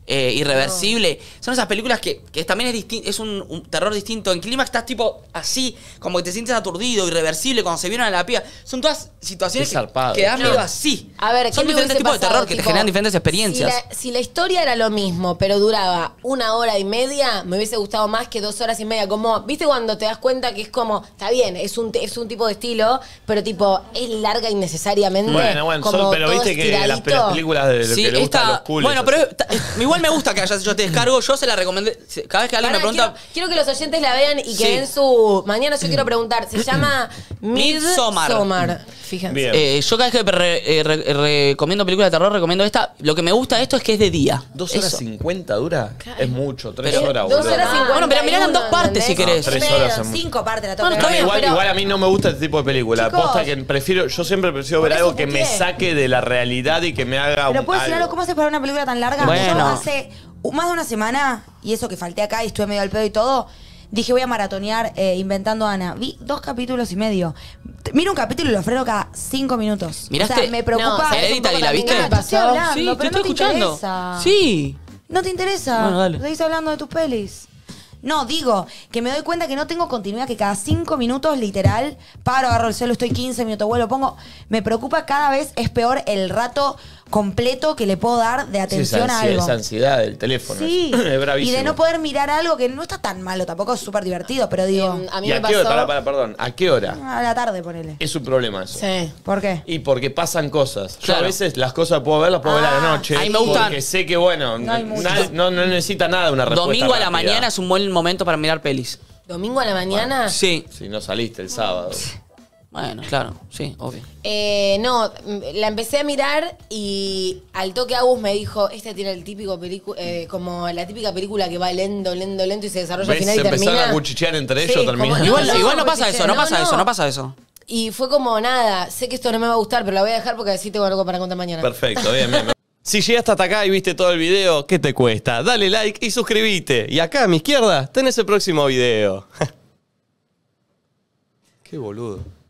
eh, Irreversible. Son esas películas que, que también es, disti- es un, un terror distinto. En Clímax estás tipo así, como que te sientes aturdido, Irreversible, cuando se vieron a la piba. Son todas situaciones Qué que, zarpado. que dan No. miedo así. A ver, ¿qué son me diferentes hubiese tipos de pasado? terror que te Tipo, generan diferentes experiencias. Si la, si la historia era lo mismo, pero duraba una hora y media, me hubiese gustado más que dos horas y media. Como, ¿viste cuando te das cuenta que es como, está bien, es un, es un tipo de estilo, pero tipo, es larga innecesariamente? Bueno, bueno, como son- pero todo viste que las, estiradito. las películas de lo Sí, que le gustan a esta- los cool. bueno, es pero así. ta- eh, igual me gusta que hayas hecho este descargo. Yo se la recomendé. Cada vez que alguien Pará, me pregunta. quiero, quiero que los oyentes la vean y que Sí. den su... Mañana yo quiero preguntar, se llama Midsommar. Midsommar. Fíjense. Bien. Eh, yo cada vez que re- eh, re- recomiendo películas de terror, recomiendo esta. Lo que me gusta de esto es que es de día. ¿Dos horas Eso. cincuenta dura? Es mucho, tres Pero- horas, Dos boludo. horas cincuenta. Bueno, pero mirá en dos partes si ¿entendés? querés. No, tres Menos, horas es mucho. cinco partes la tengo Bueno, que está No, ver. bien, igual, pero- igual a mí no me gusta este tipo de película. Chicos. Posta que prefiero, yo siempre prefiero ver Por algo eso que me puteé. saque de la realidad y que me haga Pero un- puedo decir algo. algo, ¿cómo haces para una película tan larga? Bueno. Yo hace más de una semana, y eso que falté acá y estuve medio al pedo y todo, dije voy a maratonear eh, Inventando a Ana. Vi dos capítulos y medio. T- Miro un capítulo y lo freno cada cinco minutos. ¿Miraste? O sea, me preocupa. No, ¿sabés Hereditary, un poco ¿la también viste? qué me Ah, te estoy pasó? hablando, Sí, pero te no estoy te escuchando. interesa. Sí. ¿No te interesa? Bueno, dale. Seguís hablando de tus pelis. No, digo que me doy cuenta que no tengo continuidad, que cada cinco minutos, literal, paro, agarro el celo, estoy quince minutos, vuelvo, pongo. Me preocupa cada vez, es peor el rato completo que le puedo dar de Sí, atención esa a ansiedad, algo. esa ansiedad del teléfono. Sí, Es y bravísimo. de no poder mirar algo que no está tan malo, tampoco es súper divertido, pero digo, Em, a mí ¿Y me a qué pasó... hora? Pará, pará, perdón. ¿A qué hora? a la tarde, ponele. Es un problema eso. Sí. ¿Por qué? Y porque pasan cosas. Yo Claro. a veces las cosas puedo verlas, puedo ver a la Ah, noche. a mí me gustan- Porque sé que, bueno, No hay mucho. nadie- no, no necesita nada una respuesta Domingo a la rápida. mañana es un buen momento para mirar pelis. ¿Domingo a la mañana? Sí. Si no saliste el sábado. Bueno, claro, sí, obvio. Eh, no, m- la empecé a mirar y al toque Agus me dijo, esta tiene el típico película, eh, como la típica película que va lento, lento, lento y se desarrolla al ¿Ves? final y Se empezaron termina. a cuchichear entre Sí, ellos, como- terminan. no, Igual, no, igual no pasa porque eso, no no, pasa no. eso, no pasa eso. Y fue como, nada, sé que esto no me va a gustar, pero la voy a dejar porque así tengo algo para contar mañana. Perfecto, bien, bien. Si llegaste hasta acá y viste todo el video, ¿qué te cuesta? Dale like y suscríbete. Y acá a mi izquierda tenés el próximo video. Qué boludo.